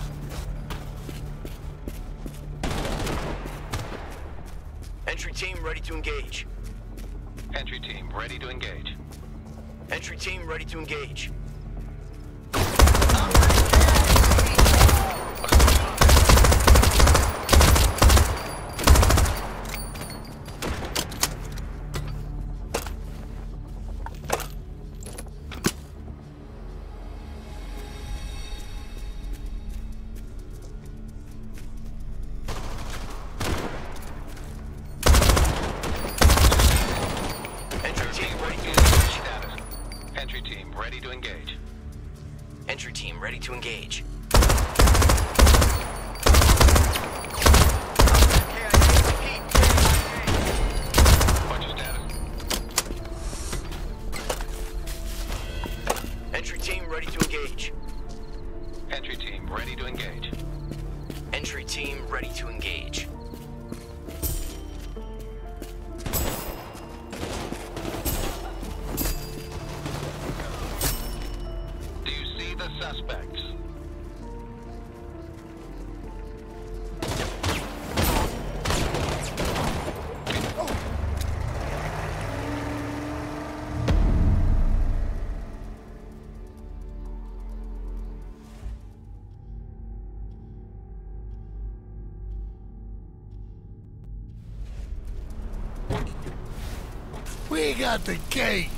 Entry team ready to engage. Entry team ready to engage. Entry team ready to engage. Entry team ready to engage. Entry team ready to engage. What's your status? Entry team ready to engage. Entry team ready to engage. Entry team ready to engage. Do you see the suspects? We got the cake.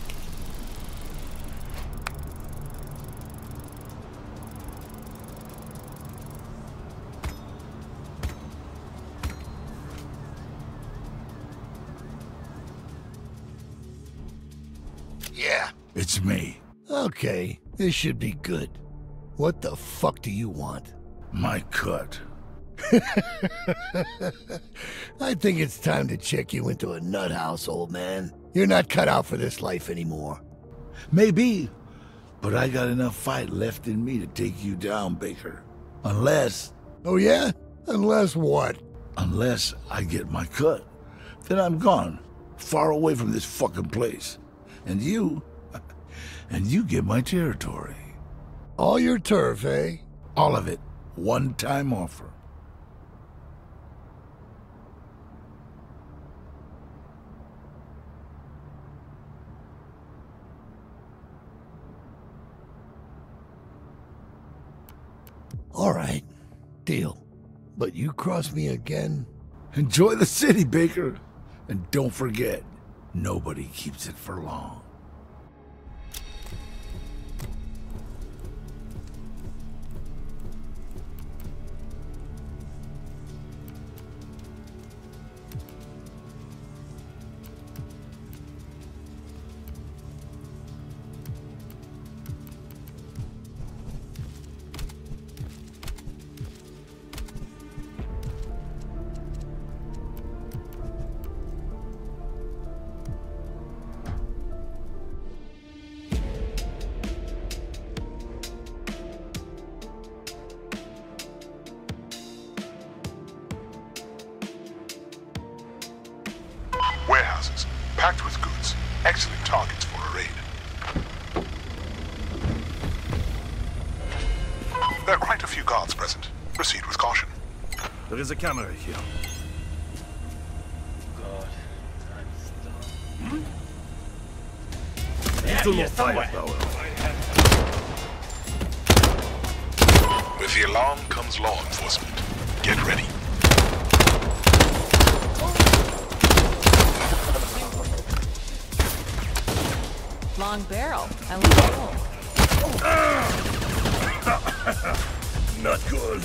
Yeah, it's me. Okay, this should be good. What the fuck do you want? My cut. I think it's time to check you into a nut house, old man. You're not cut out for this life anymore. Maybe, but I got enough fight left in me to take you down, Baker. Unless... Oh yeah? Unless what? Unless I get my cut. Then I'm gone, far away from this fucking place. And you... and you get my territory. All your turf, eh? All of it. One-time offer. All right, deal. But you cross me again? Enjoy the city, Baker. And don't forget, nobody keeps it for long. Warehouses, packed with goods. Excellent targets for a raid. There are quite a few guards present. Proceed with caution. There is a camera here. Little more firepower. With the alarm comes law enforcement. Get ready. Long barrel. I love it. Not good.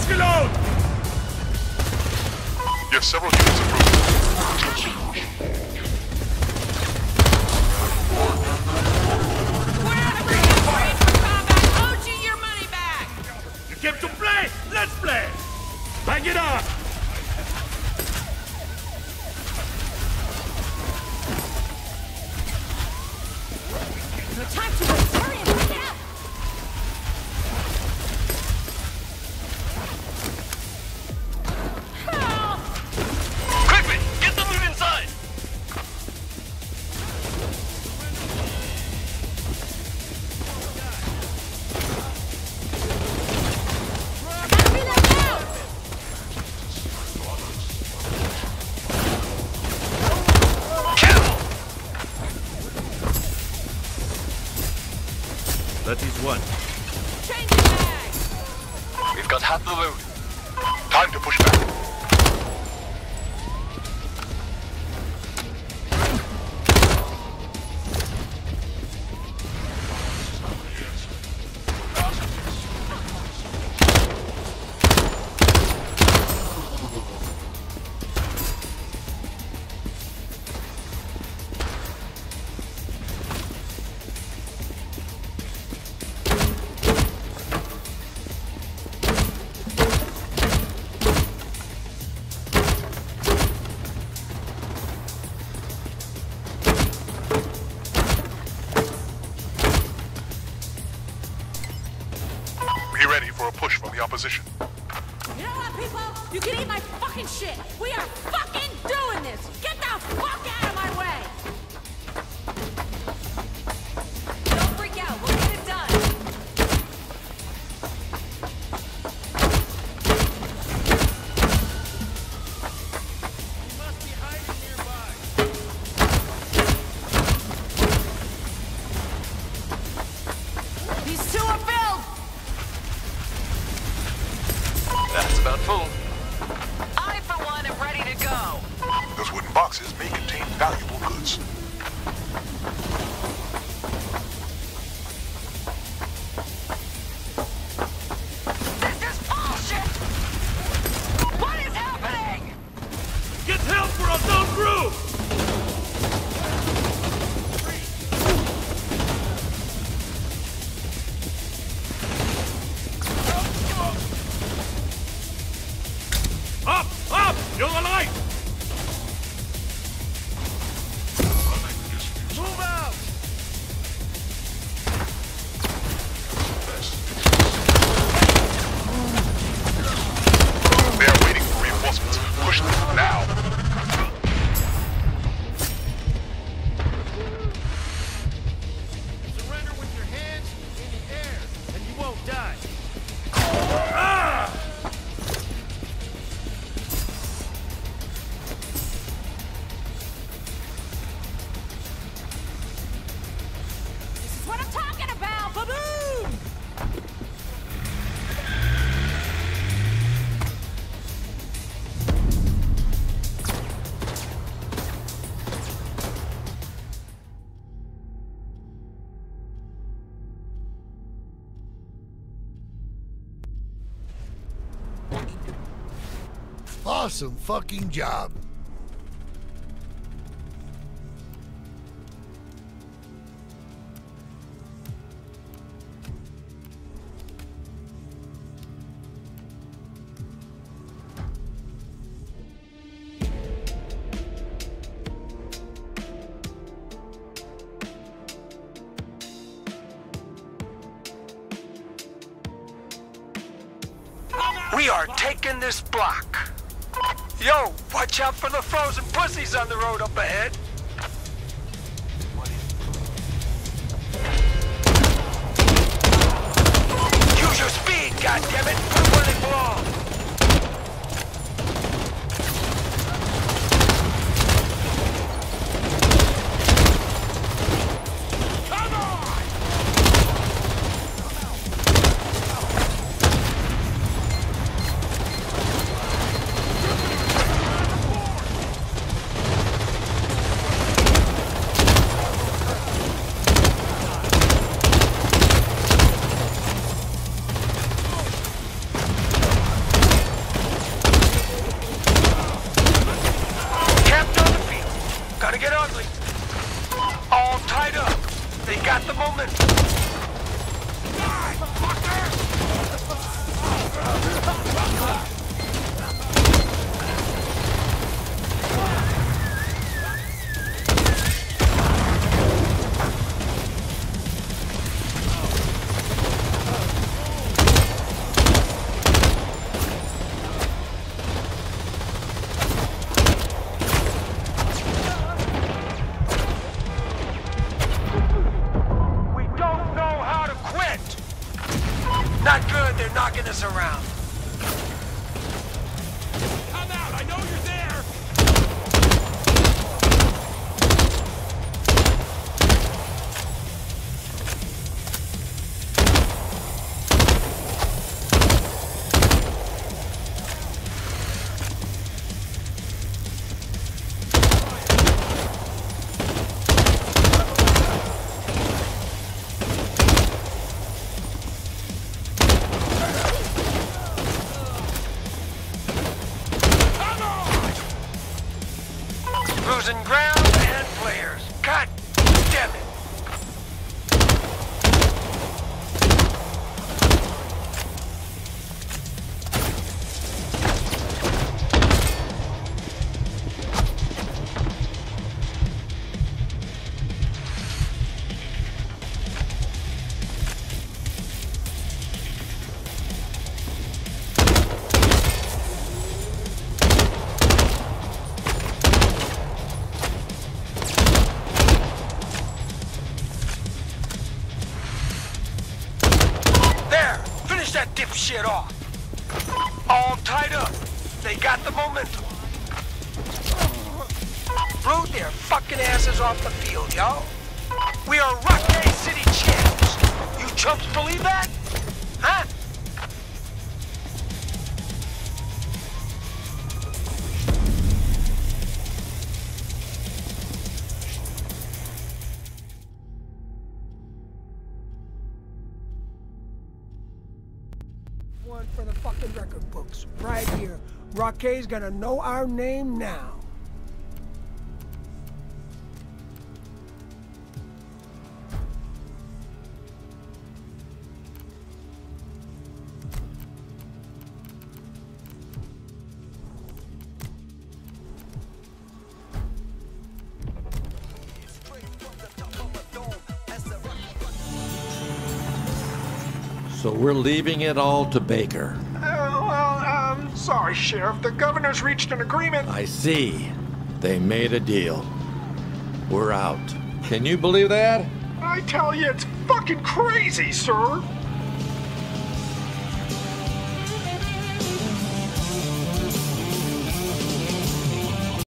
You have several units approaching. That is one. Changing mag! We've got half the loot. Time to push back. Opposition. You know what, people? You can eat my fucking shit. We are fucking doing this. Get the fuck out of my way. Don't freak out. We'll get it done. You must be hiding nearby. These two are filled. That's about full. I, for one, am ready to go. Those wooden boxes may contain valuable goods. This is bullshit! What is happening? Get help for us on through! Up! Up! You're alive! Move out! They are waiting for reinforcements. Push them now. Surrender with your hands in the air, and you won't die. Ah! This is what I'm talking about! Ba-boom! Awesome fucking job. We are taking this block. Yo, watch out for the frozen pussies on the road up ahead. Use your speed, goddammit! We're running long. Come on! Camped on the field. Gotta get ugly. All tied up. They got the momentum. Die, We don't know how to quit. Not good, they're knocking us around. losing ground and players. God damn it. That dipshit off. All tied up. They got the momentum. Blew their fucking asses off the field, y'all. We are Rockay City champs. You chumps believe that? Huh? One for the fucking record books, right here. Rockay's gonna know our name now. So we're leaving it all to Baker. Sorry, Sheriff. The governor's reached an agreement. I see. They made a deal. We're out. Can you believe that? I tell you, it's fucking crazy, sir.